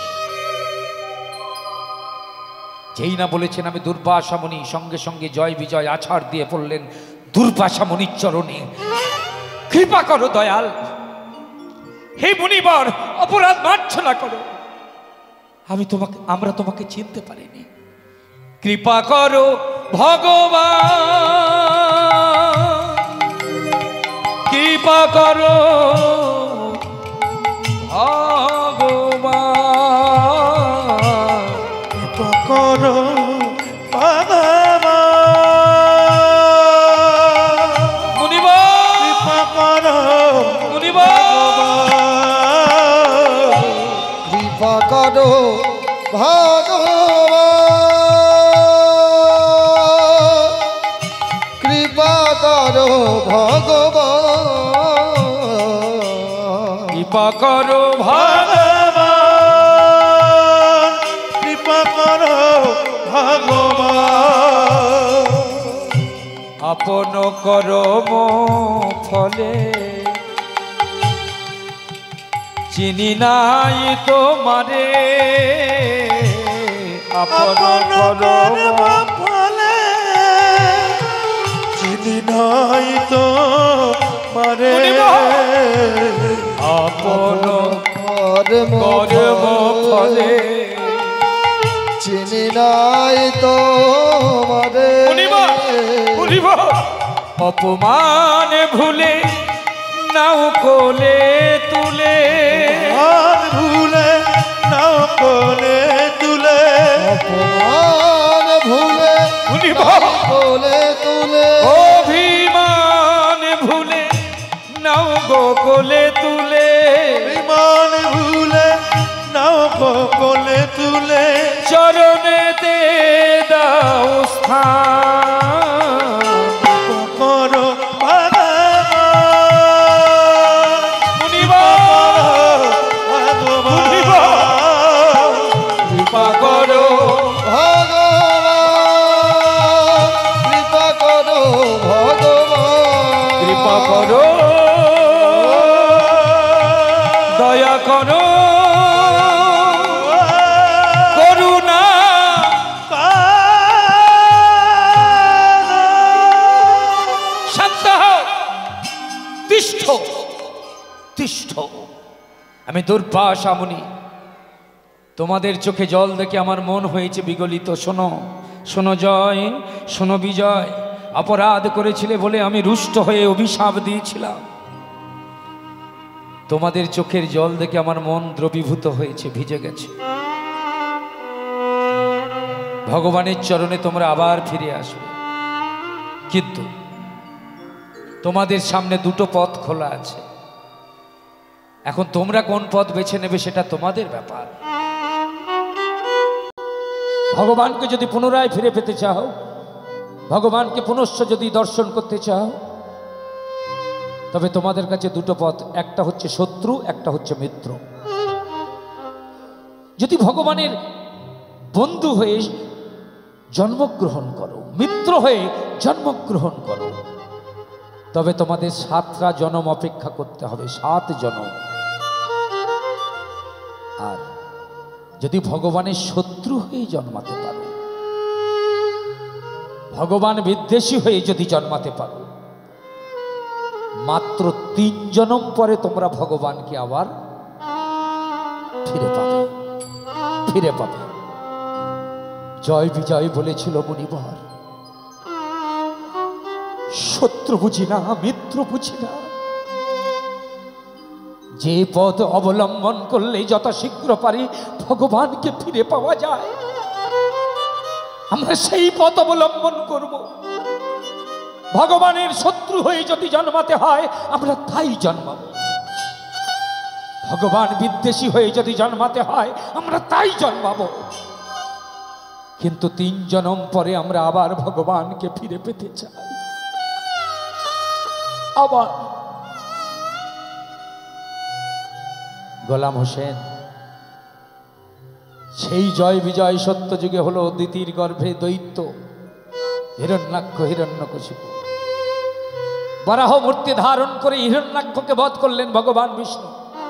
[SPEAKER 1] যেই না বলেছেন আমি দুর্বাসা মুনি, সঙ্গে সঙ্গে জয় বিজয় আছাড় দিয়ে পড়লেন দুর্বাসা মুনির চরণে। কৃপা করো দয়াল, হে মুনিবর, অপরাধ মার্জনা করো, আমরা তোমাকে চিনতে পারিনি, কৃপা করো ভগবান, কৃপা করো ভগবান,
[SPEAKER 2] কৃপা করো ভগবান,
[SPEAKER 1] মুনিবর,
[SPEAKER 2] কৃপা করো
[SPEAKER 1] মুনিবর,
[SPEAKER 3] কৃপা করো ভগবান, কৃপা করো ভগবান,
[SPEAKER 1] কৃপা করো
[SPEAKER 2] ভগবান, কৃপা করো ভগবান।
[SPEAKER 1] আপন করম ফলে চিনি নাই তোমারে আপন করম
[SPEAKER 2] ফলে চিনি নাই তো মারে
[SPEAKER 1] আপন
[SPEAKER 3] কর্ম
[SPEAKER 1] করম ফলে
[SPEAKER 3] চিনি নাই তো মারে
[SPEAKER 1] অপমান ভুলে নাও কোলে তুলে
[SPEAKER 2] আর ভুলে নাও কোলে তুলে
[SPEAKER 3] অপমান ভুলে কোলে তুলে
[SPEAKER 1] অভিমান ভুলে নাও গো কোলে তুলে
[SPEAKER 2] বিমান ভুলে নাও কোলে তুলে
[SPEAKER 1] চরণেতে দাও স্থান
[SPEAKER 2] করো
[SPEAKER 1] কৃপা করো
[SPEAKER 3] কৃপা করো ভগবান
[SPEAKER 1] কৃপা করো দয়া করো করুণা শান্ত হও তিষ্ঠ তিষ্ঠ আমি দুর্বাসা মুনি তোমাদের চোখে জল দেখে আমার মন হয়েছে বিগলিত শোনো শোনো জয় শোনো বিজয় অপরাধ করেছিলে বলে আমি রুষ্ট হয়ে অভিশাপ দিয়েছিলাম তোমাদের চোখের জল দেখে আমার মন দ্রবীভূত হয়েছে ভিজে গেছে ভগবানের চরণে তোমরা আবার ফিরে আসবে কিন্তু তোমাদের সামনে দুটো পথ খোলা আছে এখন তোমরা কোন পথ বেছে নেবে সেটা তোমাদের ব্যাপার ভগবানকে যদি পুনরায় ফিরে পেতে চাও ভগবানকে পুনশ্চ যদি দর্শন করতে চাও তবে তোমাদের কাছে দুটো পথ একটা হচ্ছে শত্রু একটা হচ্ছে মিত্র যদি ভগবানের বন্ধু হয়ে জন্মগ্রহণ করো মিত্র হয়ে জন্মগ্রহণ করো তবে তোমাদের 7টা জন্ম অপেক্ষা করতে হবে 7 জন্ম আর যদি ভগবানের শত্রু হয়ে জন্মাতে পারো ভগবান বিদ্বেষী হয়ে যদি জন্মাতে পারো মাত্র 3 জন্ম পরে তোমরা ভগবানকে আবার ফিরে পাবে জয় বিজয় বলেছিল মুনিবর শত্রু বুঝি না মিত্র বুঝি না যে পথ অবলম্বন করলে যত শীঘ্র পারি ভগবানকে ফিরে পাওয়া যায় আমরা সেই পথ অবলম্বন করব ভগবানের শত্রু হয়ে যদি জন্মাতে হয় আমরা তাই জন্মাব ভগবান বিদ্বেষী হয়ে যদি জন্মাতে হয় আমরা তাই জন্মাবো কিন্তু 3 জন্ম পরে আমরা আবার ভগবানকে ফিরে পেতে চাই আবার গোলাম হোসেন সেই জয় বিজয় সত্য যুগে হলো দিতির গর্ভে দৈত্য হিরণ্যাক্ষ হিরণ্যকশিপু বরাহ মূর্তি ধারণ করে হিরণ্যাক্ষকে বধ করলেন ভগবান বিষ্ণু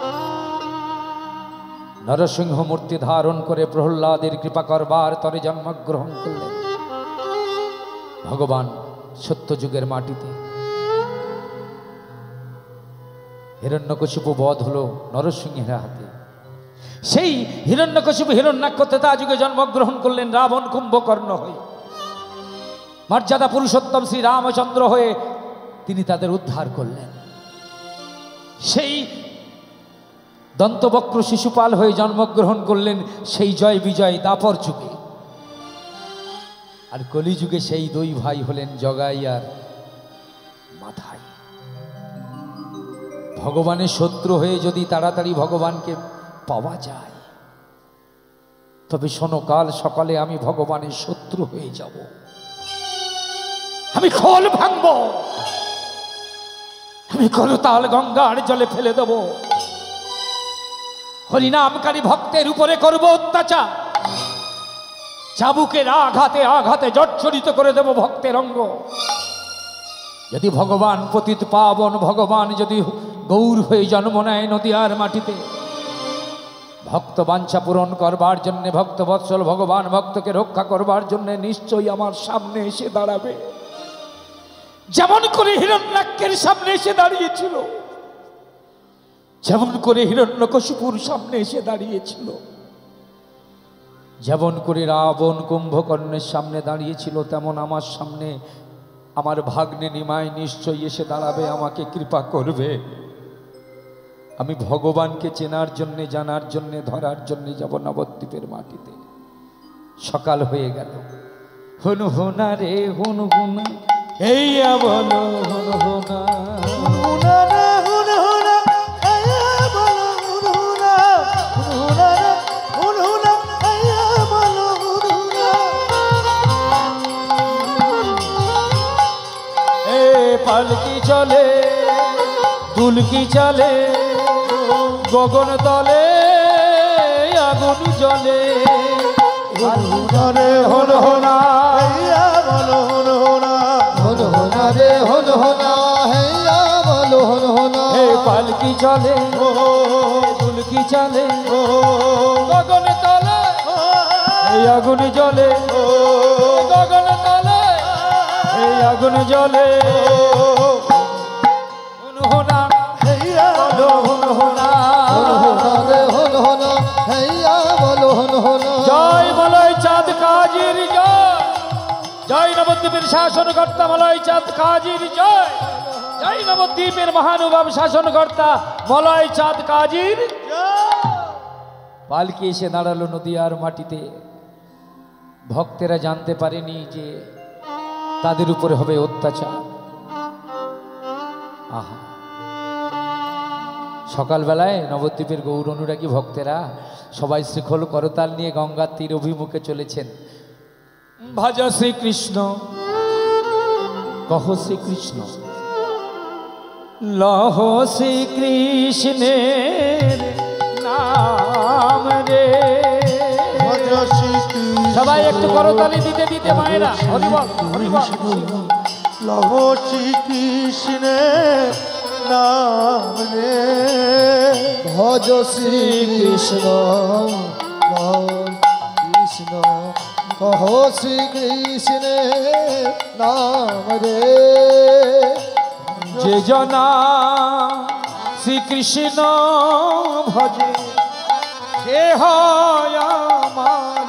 [SPEAKER 1] নরসিংহ মূর্তি ধারণ করে প্রহ্লাদের কৃপা করবার তরে জন্মগ্রহণ করলেন ভগবান সত্য যুগের মাটিতে হিরণ্যকশিপু বধ হলো নরসিংহের হাতে সেই হিরণ্যকশিপু হিরণ্যাক্ষ ত্রেতা যুগে জন্মগ্রহণ করলেন রাবণ কুম্ভকর্ণ হয়ে মর্যাদা পুরুষোত্তম শ্রী রামচন্দ্র হয়ে তিনি তাদের উদ্ধার করলেন সেই দন্তবক্র শিশুপাল হয়ে জন্মগ্রহণ করলেন সেই জয় বিজয় দাপর যুগে আর কলিযুগে সেই 2 ভাই হলেন জগাই আর মাথায় ভগবানের শত্রু হয়ে যদি তাড়াতাড়ি ভগবানকে পাওয়া যায় তবে শোনো কাল সকালে আমি ভগবানের শত্রু হয়ে যাব আমি খোল ভাঙব আমি করতাল গঙ্গার জলে ফেলে দেব হরিনামকারী ভক্তের উপরে করব অত্যাচার চাবুকের আঘাতে আঘাতে জর্জরিত করে দেব ভক্তের অঙ্গ যদি ভগবান পতিত পাবন ভগবান যদি গৌর হয়ে জন্ম নেয় নদিয়ার মাটিতে, ভক্ত বাঞ্ছা পূরণ করবার জন্যে, ভক্ত বৎসল ভগবান ভক্তকে রক্ষা করবার জন্যে নিশ্চয়ই আমার সামনে এসে দাঁড়াবে। যেমন করে হিরণ্যাক্ষের সামনে এসে দাঁড়িয়েছিল, যেমন করে হিরণ্যকশিপুর সামনে এসে দাঁড়িয়েছিল, যেমন করে রাবণ কুম্ভকর্ণের সামনে দাঁড়িয়েছিল, তেমন আমার সামনে আমার ভাগ্নে নিমাই নিশ্চয়ই এসে দাঁড়াবে, আমাকে কৃপা করবে। আমি ভগবানকে চেনার জন্যে, জানার জন্যে, ধরার জন্যে যাব নবদ্বীপের মাটিতে। সকাল হয়ে গেল। হুন হুনা রে হুন হুনা, এইয়া বলো হুন হুনা,
[SPEAKER 2] হুনা রে হুন হুনা, আয়া বলো হুন হুনা, হুনা রে হুন হুনা, আয়া বলো হুন হুনা।
[SPEAKER 1] এ পালকি চলে দুলকি চলে, গগন তলে আগুন জ্বলে।
[SPEAKER 2] হুনা রে হুন হুনা, আয়া বলো হুন হুনা।
[SPEAKER 3] হুন হুনা রে হুন হুনা, হেয়া বলো হুন হুনা।
[SPEAKER 1] হে পালকি চলে দুলকি চলে, গগন তলে এই আগুন জ্বলে, গগন তলে এই আগুন জ্বলে। হুন হুনা
[SPEAKER 2] আয়া
[SPEAKER 1] বলো হুন হুনা,
[SPEAKER 3] হুন হুনা রে হুন হুনা, হেয়া বলো হুন হুনা।
[SPEAKER 1] জয় মলয় চাঁদ কাজীর জয়, জয় নবদ্বীপের শাসনকর্তা মলয় চাঁদ কাজীর জয়, জয় নবদ্বীপের মহানুভব শাসনকর্তা মলয় চাঁদ কাজীর। পালকি এসে দাঁড়ালো নদিয়ার মাটিতে। ভক্তেরা জানতে পারেনি যে তাদের উপরে হবে অত্যাচার। আহা, সকালবেলায় নবদ্বীপের গৌর অনুরাগী ভক্তেরা সবাই শ্রীখোল করতাল নিয়ে গঙ্গার তীর অভিমুখে চলেছেন। ভজ শ্রীকৃষ্ণ, কহ শ্রীকৃষ্ণ, লহ শ্রীকৃষ্ণের নাম রে।
[SPEAKER 2] ভজ শ্রীকৃষ্ণ,
[SPEAKER 1] সবাই একটু করতালি দিতে দিতে মায়েরা হরিবল হরিবল।
[SPEAKER 2] লহ শ্রীকৃষ্ণের নাম রে।
[SPEAKER 3] ভজ শ্রীকৃষ্ণ, নাম কৃষ্ণ, কহ শ্রীকৃষ্ণের নাম রে।
[SPEAKER 1] যে জনা শ্রীকৃষ্ণ ভজে, সে হয় আমার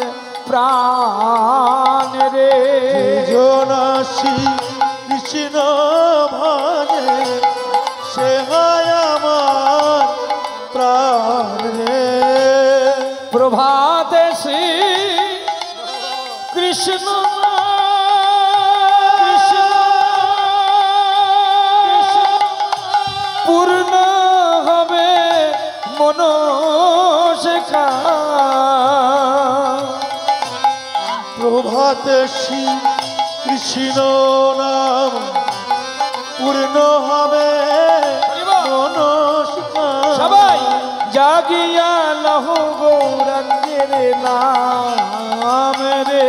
[SPEAKER 1] প্রাণ রে।
[SPEAKER 2] জনাসি কৃষ্ণ ভজে, সে হয় আমার প্রাণ রে।
[SPEAKER 1] প্রভাতে শ্রী কৃষ্ণ পূর্ণ হবে মনস্কা।
[SPEAKER 2] প্রভাতে শ্রী কৃষ্ণ নাম পূর্ণ হবে মনস্কার।
[SPEAKER 1] সবাই জাগিয়া লহ গৌরাঙ্গের নাম রে।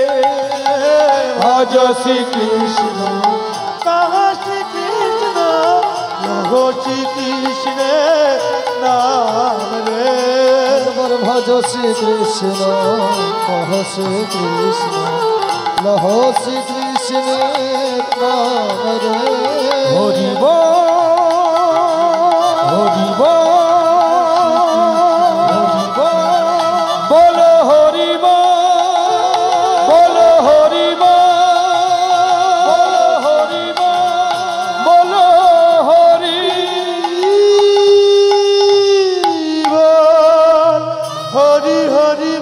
[SPEAKER 1] ভজ শ্রীকৃষ্ণ,
[SPEAKER 2] কাহা শ্রীকৃষ্ণ, লহ শ্রীকৃষ্ণের নাম রে।
[SPEAKER 3] ভজ শ্রীকৃষ্ণ, কহ শ্রীকৃষ্ণ, লহ শ্রীকৃষ্ণের নাম রে।
[SPEAKER 1] হরিব হরিব হরিব, বলো হরিব বলো হরিব বলো হরিব বলো হরি।
[SPEAKER 2] হরি হরি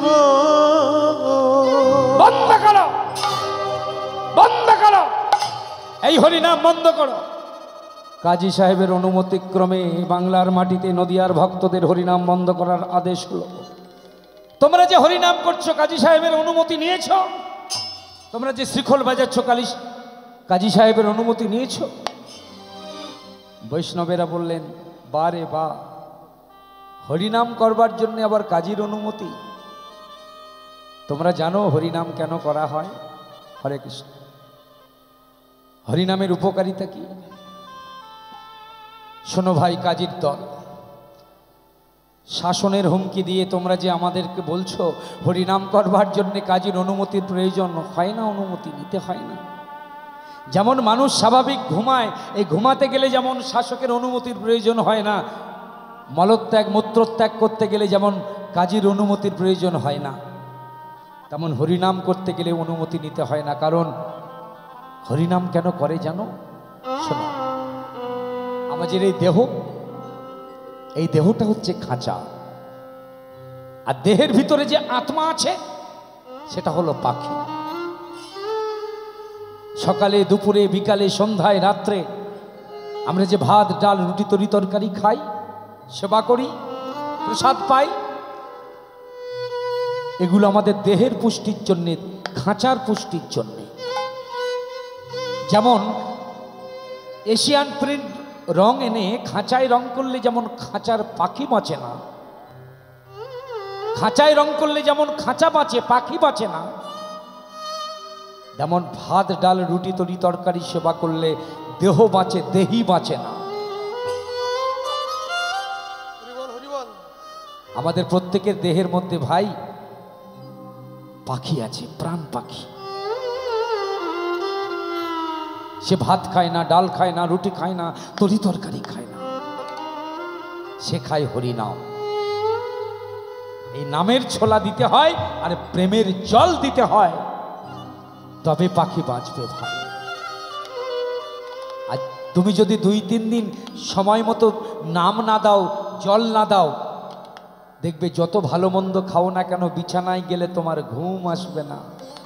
[SPEAKER 1] বন্ধ করো, বন্ধ করো, এই হরিনাম বন্ধ করো। কাজী সাহেবের অনুমতিক্রমে বাংলার মাটিতে নদিয়ার ভক্তদের হরিনাম বন্ধ করার আদেশ হলো। তোমরা যে হরিনাম করছো কাজী সাহেবের অনুমতি নিয়েছ? তোমরা যে শ্রীখোল বাজাচ্ছ কাজী সাহেবের অনুমতি নিয়েছ? বৈষ্ণবেরা বললেন, বারে বা, হরিনাম করবার জন্য আবার কাজীর অনুমতি? তোমরা জানো হরিনাম কেন করা হয়? হরে কৃষ্ণ। হরিনামের উপকারিতা কি? শোনো ভাই কাজীর দল, শাসনের হুমকি দিয়ে তোমরা যে আমাদেরকে বলছো হরিনাম করবার জন্য কাজীর অনুমতির প্রয়োজন হয় না, অনুমতি নিতে হয় না। যেমন মানুষ স্বাভাবিক ঘুমায়, এই ঘুমাতে গেলে যেমন শাসকের অনুমতির প্রয়োজন হয় না, মলত্যাগ মূত্রত্যাগ করতে গেলে যেমন কাজীর অনুমতির প্রয়োজন হয় না, তেমন হরিনাম করতে গেলে অনুমতি নিতে হয় না। কারণ হরিনাম কেন করে জানো? শোনো, আমাদের এই দেহটা হচ্ছে খাঁচা, আর দেহের ভিতরে যে আত্মা আছে সেটা হলো পাখি। সকালে দুপুরে বিকালে সন্ধ্যায় রাত্রে আমরা যে ভাত ডাল রুটি তরি তরকারি খাই, সেবা করি, প্রসাদ পাই, এগুলো আমাদের দেহের পুষ্টির জন্যে, খাঁচার পুষ্টির জন্যে। যেমন এশিয়ান প্রিন্ট রং এনে খাঁচায় রং করলে যেমন খাঁচার পাখি বাঁচে না, খাঁচায় রং করলে যেমন খাঁচা বাঁচে পাখি বাঁচে না, যেমন ভাত ডাল রুটি তরি তরকারি সেবা করলে দেহ বাঁচে, দেহি বাঁচে না। আমাদের প্রত্যেকের দেহের মধ্যে ভাই পাখি আছে, প্রাণ পাখি। সে ভাত খায় না, ডাল খায় না, রুটি খায় না, তরি তরকারি খায় না, সে খায় হরিনাম। এই নামের ছোলা দিতে হয় আর প্রেমের জল দিতে হয়, তবে পাখি বাঁচবে ভাই। আর তুমি যদি 2-3 দিন সময় মতো নাম না দাও, জল না দাও, দেখবে যত ভালো মন্দ খাও না কেন, বিছানায় গেলে তোমার ঘুম আসবে না,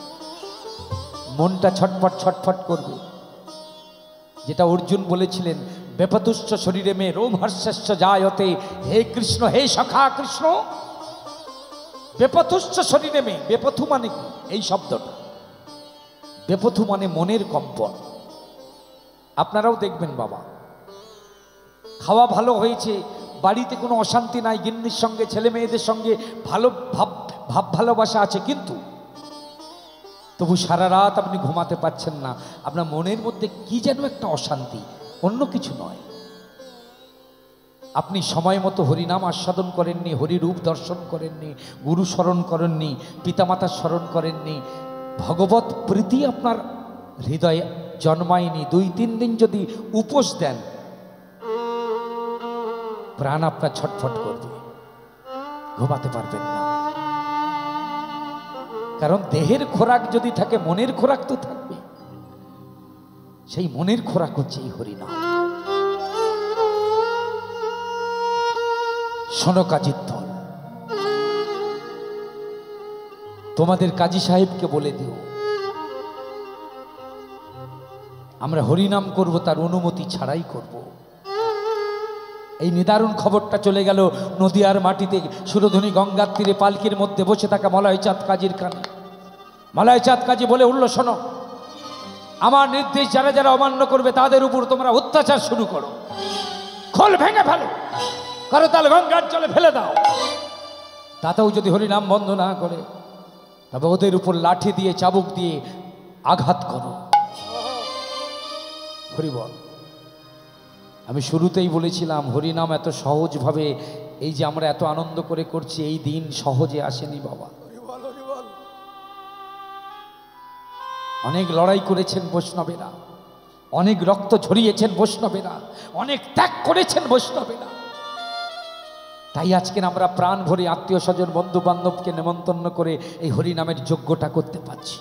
[SPEAKER 1] মনটা ছটফট ছটফট করবে। যেটা অর্জুন বলেছিলেন, বেপতুষ্ঠ শরীরে মে রোমহর্ষস্য জায়তে, হে কৃষ্ণ হে সখা কৃষ্ণ। বেপতুষ্ঠ শরীরে মে, বেপথু মানে কি? এই শব্দটা বেপথু মানে মনের কম্পন। আপনারাও দেখবেন বাবা, খাওয়া ভালো হয়েছে, বাড়িতে কোনো অশান্তি নাই, গিন্নির সঙ্গে ছেলে মেয়েদের সঙ্গে ভালো ভাব ভালোবাসা আছে, কিন্তু তবু সারা রাত আপনি ঘুমাতে পারছেন না, আপনার মনের মধ্যে কি যেন একটা অশান্তি, অন্য কিছু নয়। আপনি সময় মতো হরিনাম আস্বাদন করেননি, হরিরূপ দর্শন করেননি, গুরু স্মরণ করেননি, পিতামাতার স্মরণ করেননি, ভগবত প্রীতি আপনার হৃদয়ে জন্মায়নি। 2-3 দিন যদি উপোস দেন, প্রাণ আপনার ছটফট করবে, ঘুমাতে পারবেন না। কারণ দেহের খোরাক যদি থাকে, মনের খোরাক তো থাকবে। সেই মনের খোরাক হচ্ছে এই হরিনাম। শোনো কাজীর দল, তোমাদের কাজী সাহেবকে বলে দিও আমরা হরিনাম করব, তার অনুমতি ছাড়াই করব। এই নিদারুণ খবরটা চলে গেল নদিয়ার মাটিতে, সুরধনী গঙ্গার তীরে পালকির মধ্যে বসে থাকা মলয় চাঁদ কাজীর কানে। মলয় চাঁদ কাজী বলে উঠল, শোনো, আমার নির্দেশ যারা যারা অমান্য করবে তাদের উপর তোমরা অত্যাচার শুরু করো, খোল ভেঙে ফেলো, করতাল গঙ্গার জলে ফেলে দাও। তাতেও যদি হরিনাম বন্ধ না করে, তবে ওদের উপর লাঠি দিয়ে চাবুক দিয়ে আঘাত করো। হরিবল। আমি শুরুতেই বলেছিলাম, হরিনাম এত সহজভাবে, এই যে আমরা এত আনন্দ করে করছি, এই দিন সহজে আসেনি বাবা। অনেক লড়াই করেছেন বৈষ্ণবেরা, অনেক রক্ত ঝরিয়েছেন বৈষ্ণবেরা, অনেক ত্যাগ করেছেন বৈষ্ণবেরা। তাই আজকে আমরা প্রাণ ভরে আত্মীয় স্বজন বন্ধু বান্ধবকে নেমন্তন্ন করে এই হরিনামের যজ্ঞটা করতে পারছি।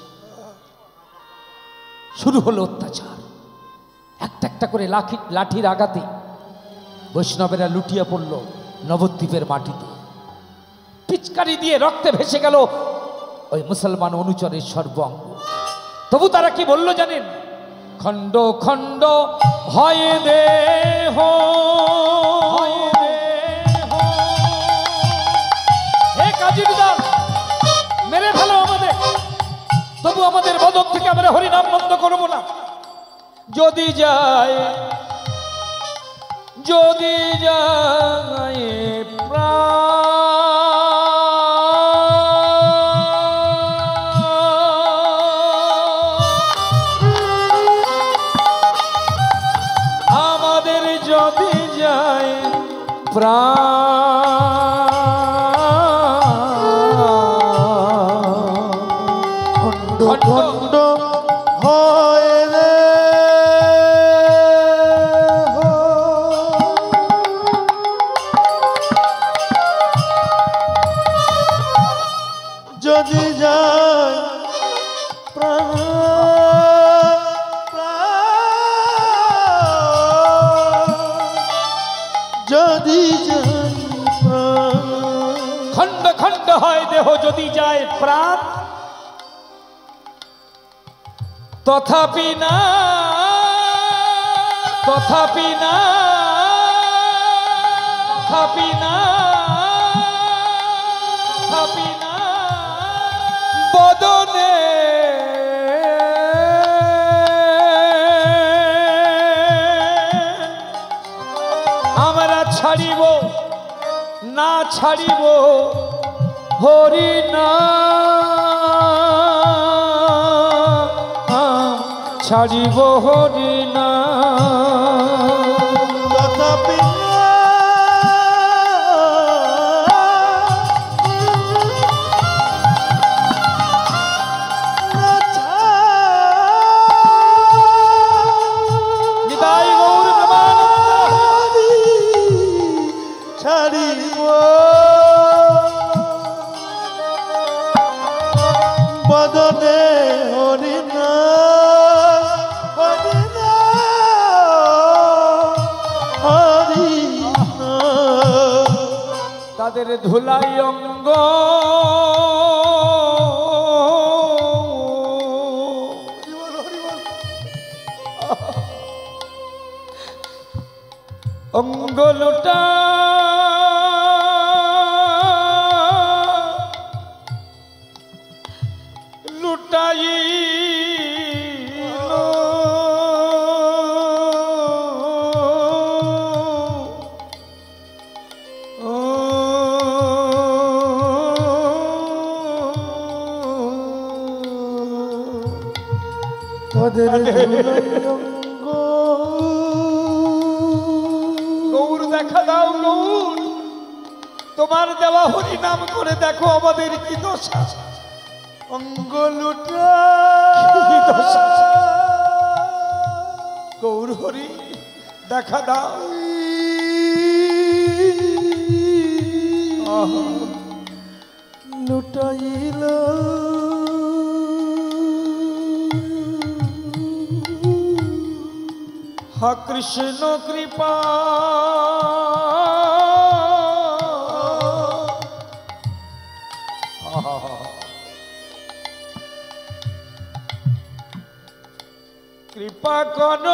[SPEAKER 1] শুরু হলো অত্যাচার, একটা একটা করে লাঠির আঘাতে বৈষ্ণবেরা লুটিয়ে পড়ল নবদ্বীপের মাটিতে। পিচকারি দিয়ে রক্তে ভেসে গেল ওই মুসলমান অনুচরের সর্বাঙ্গ। তবু তারা কি বলল জানেন? খণ্ড খণ্ড হয় দেহ, হে কাজীর দল, মেরে ফেলো আমাদের, তবু আমাদের বদন থেকে আমরা হরিনাম বন্ধ করবো না। যদি যায় প্রাণ,
[SPEAKER 2] খণ্ড খণ্ড হয় রে যদি যায় প্রাণ যদি যায় প্রাণ
[SPEAKER 1] খণ্ড খণ্ড হয় দেহ যদি যায় প্রাণ তথাপি না তথাপি না তথাপি না তথাপি না বদনে আমরা ছাড়িব না ছাড়িব হরি না ছাড়িব হরি না
[SPEAKER 2] তথাপি
[SPEAKER 1] নিতাই গৌর প্রেমানন্দ
[SPEAKER 2] ছাড়িব বদনে হরি না হরি না হরি না
[SPEAKER 1] তাদের ধুলাই অঙ্গ অঙ্গ লুটা লুটাই
[SPEAKER 2] তাদের ধুলাই অঙ্গ
[SPEAKER 1] গৌর দেখা দাও গৌর তোমার দেওয়া হরি নাম করে দেখো আমাদের কি দশা
[SPEAKER 2] অঙ্গ লুটা
[SPEAKER 1] কি দশা গৌর হরি দেখা দাও
[SPEAKER 2] লুটাইল
[SPEAKER 1] হা কৃষ্ণ কৃপা কৃপা কর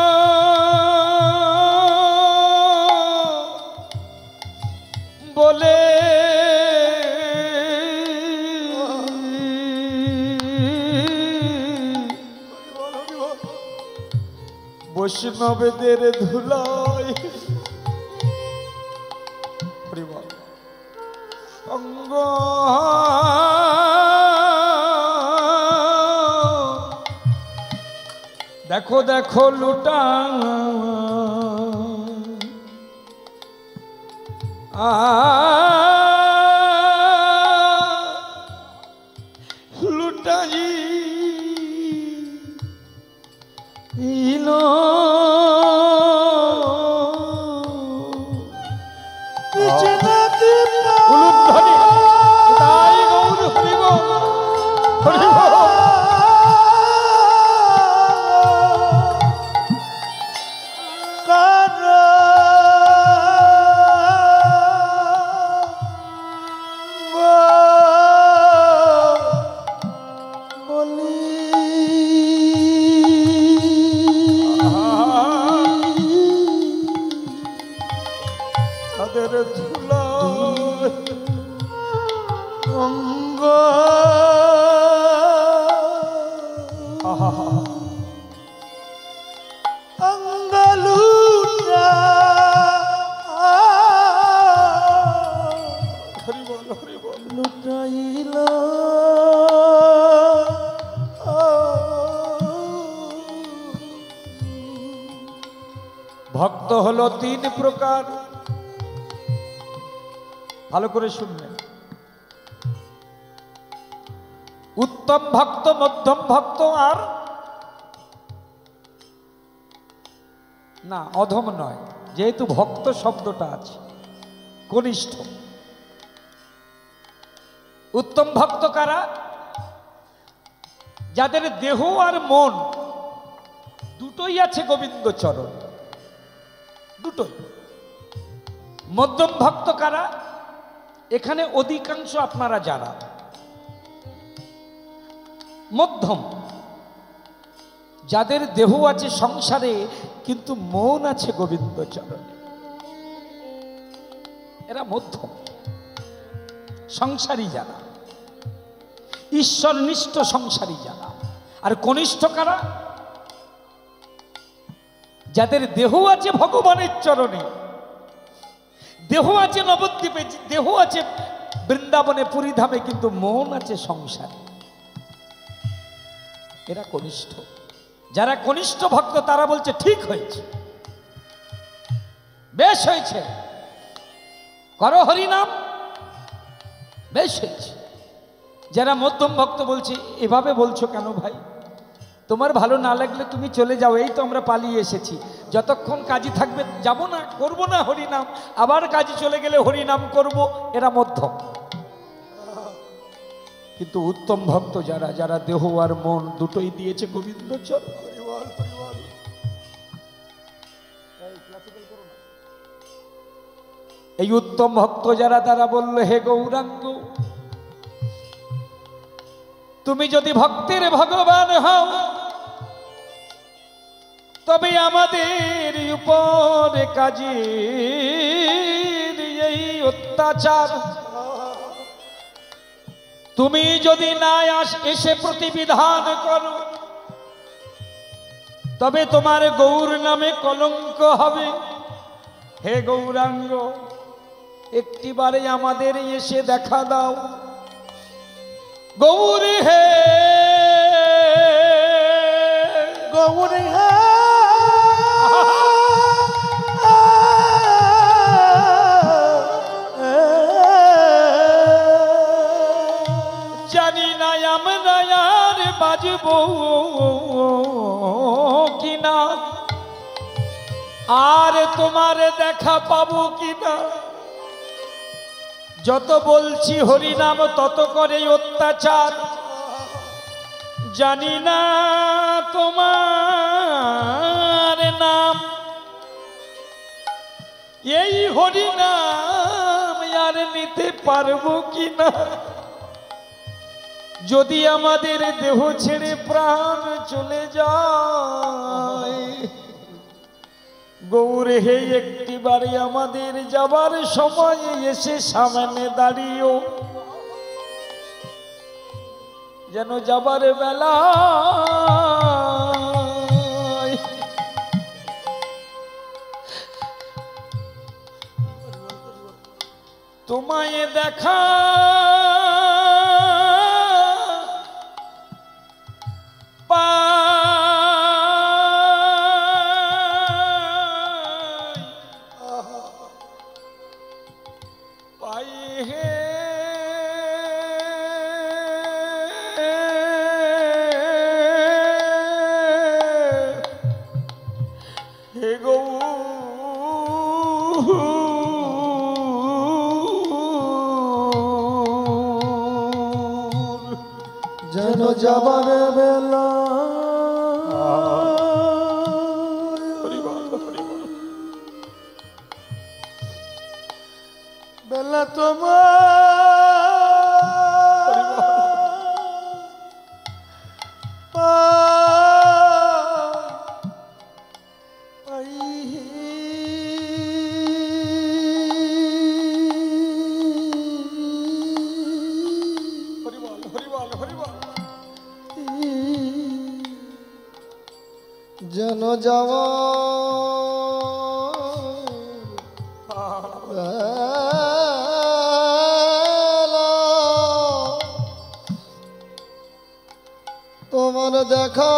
[SPEAKER 1] বলে বৈষ্ণবদের ধুলাই অঙ্গ দেখো দেখো লুটা লুটাই ইলো উলুধ্বনি তাই গৌর হরিব হরিব তাদের ধুলা
[SPEAKER 2] অঙ্গ অঙ্গলুটা
[SPEAKER 1] হরি বল হরি বল
[SPEAKER 2] লুটাইল
[SPEAKER 1] ভক্ত হলো তিন প্রকার ভালো করে শুনবেন। উত্তম ভক্ত, মধ্যম ভক্ত, আর না অধম নয়, যেহেতু ভক্ত শব্দটা আছে, কনিষ্ঠ। উত্তম ভক্ত কারা? যাদের দেহ আর মন দুটোই আছে গোবিন্দ চরণ, দুটোই। মধ্যম ভক্ত কারা? এখানে অধিকাংশ আপনারা যারা মধ্যম, যাদের দেহ আছে সংসারে কিন্তু মন আছে গোবিন্দ চরণে, এরা মধ্যম সংসারী যারা, ঈশ্বরনিষ্ঠ সংসারী যারা। আর কনিষ্ঠ কারা? যাদের দেহ আছে ভগবানের চরণে, দেহ আছে নবদ্বীপে, দেহ আছে বৃন্দাবনে পুরীধামে, কিন্তু মন আছে সংসারে, এরা কনিষ্ঠ। যারা কনিষ্ঠ ভক্ত তারা বলছে ঠিক হয়েছে, বেশ হয়েছে, করো হরিনাম, বেশ হয়েছে। যারা মধ্যম ভক্ত বলছে এভাবে বলছো কেন ভাই, তোমার ভালো না লাগলে তুমি চলে যাও, এই তো আমরা পালিয়ে এসেছি, যতক্ষণ কাজী থাকবে যাব না, করব না হরিনাম, আবার কাজী চলে গেলে হরিনাম করব, এরা মধ্যম। কিন্তু উত্তম ভক্ত যারা, যারা দেহ আর মন দুটোই দিয়েছে গোবিন্দ চরণ, এই উত্তম ভক্ত যারা, তারা বলল হে গৌরাঙ্গ, তুমি যদি ভক্তের ভগবান হও তবে আমাদের উপরে কাজের এই অত্যাচার তুমি যদি না এসে প্রতিবিধান করো তবে তোমার গৌর নামে কলঙ্ক হবে। হে গৌরাঙ্গ, একটিবারে আমাদের এসে দেখা দাও। গৌর হে,
[SPEAKER 2] গৌর হে,
[SPEAKER 1] জানি না আমরা আর বাজব কিনা, আর তোমার দেখা পাবো কিনা। যত বলছি হরিনাম তত করে অত্যাচার, জানি না তোমার নাম, এই হরিনাম আর নিতে পারবো কিনা। যদি আমাদের দেহ ছেড়ে প্রাণ চলে যায়, গৌর হে একটিবারে আমাদের যাবার সময় এসে সামনে দাঁড়িয়েও, যেন যাবার বেলা তোমায় দেখা
[SPEAKER 2] যেন যাবার বেলা বেলা তোমার
[SPEAKER 3] যেন যাওয়া তোমার দেখা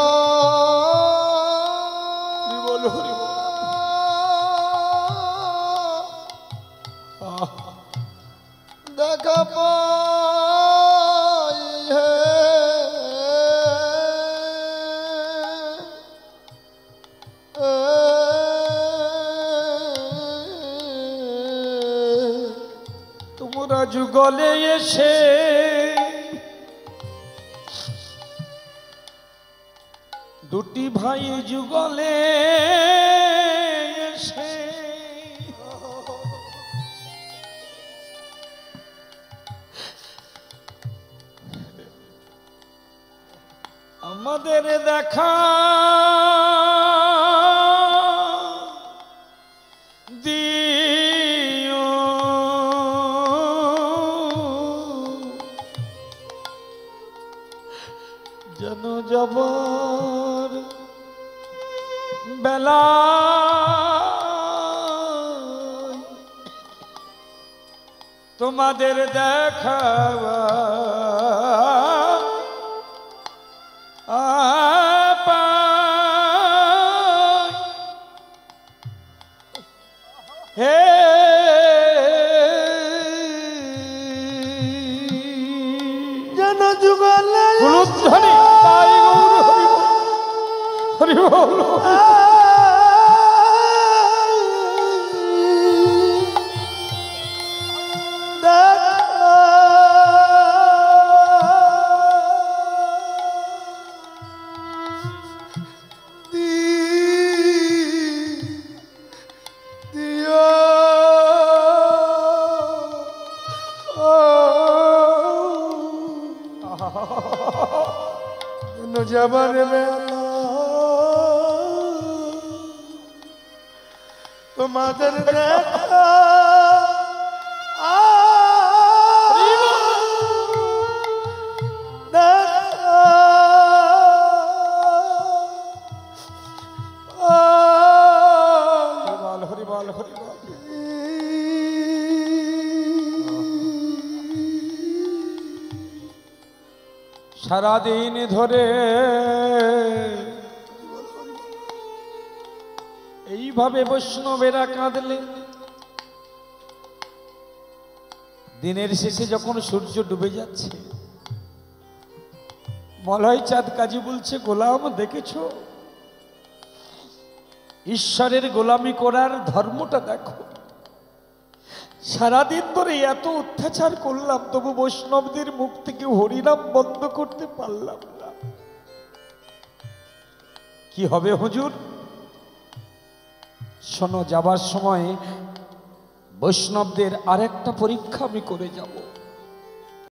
[SPEAKER 1] যুগলে এসে দুটি ভাই যুগলে এসে আমাদের দেখা দিও যেন যাবার বেলা তোমাদের দেখা হে
[SPEAKER 2] যেন যুগলে
[SPEAKER 1] গুরুধ্বনি তাই গৌর হরি বল হরি বল
[SPEAKER 2] যাবার বেলা তোমাদের দেখা
[SPEAKER 1] হরি বল হরি বল সারাদিন ধরে এইভাবে বৈষ্ণবেরা কাঁদলেন। দিনের শেষে যখন সূর্য ডুবে যাচ্ছে, মলয় চাঁদ কাজী বলছে, গোলাম দেখেছো, ঈশ্বরের গোলামি করার ধর্মটা দেখো। সারাদিন ধরে এত অত্যাচার করলাম, তবু বৈষ্ণবদের মুখ থেকে হরিনাম বন্ধ করতে পারলাম না। কি হবে হুজুর? শোনো, যাবার সময় বৈষ্ণবদের আরেকটা পরীক্ষা আমি করে যাব।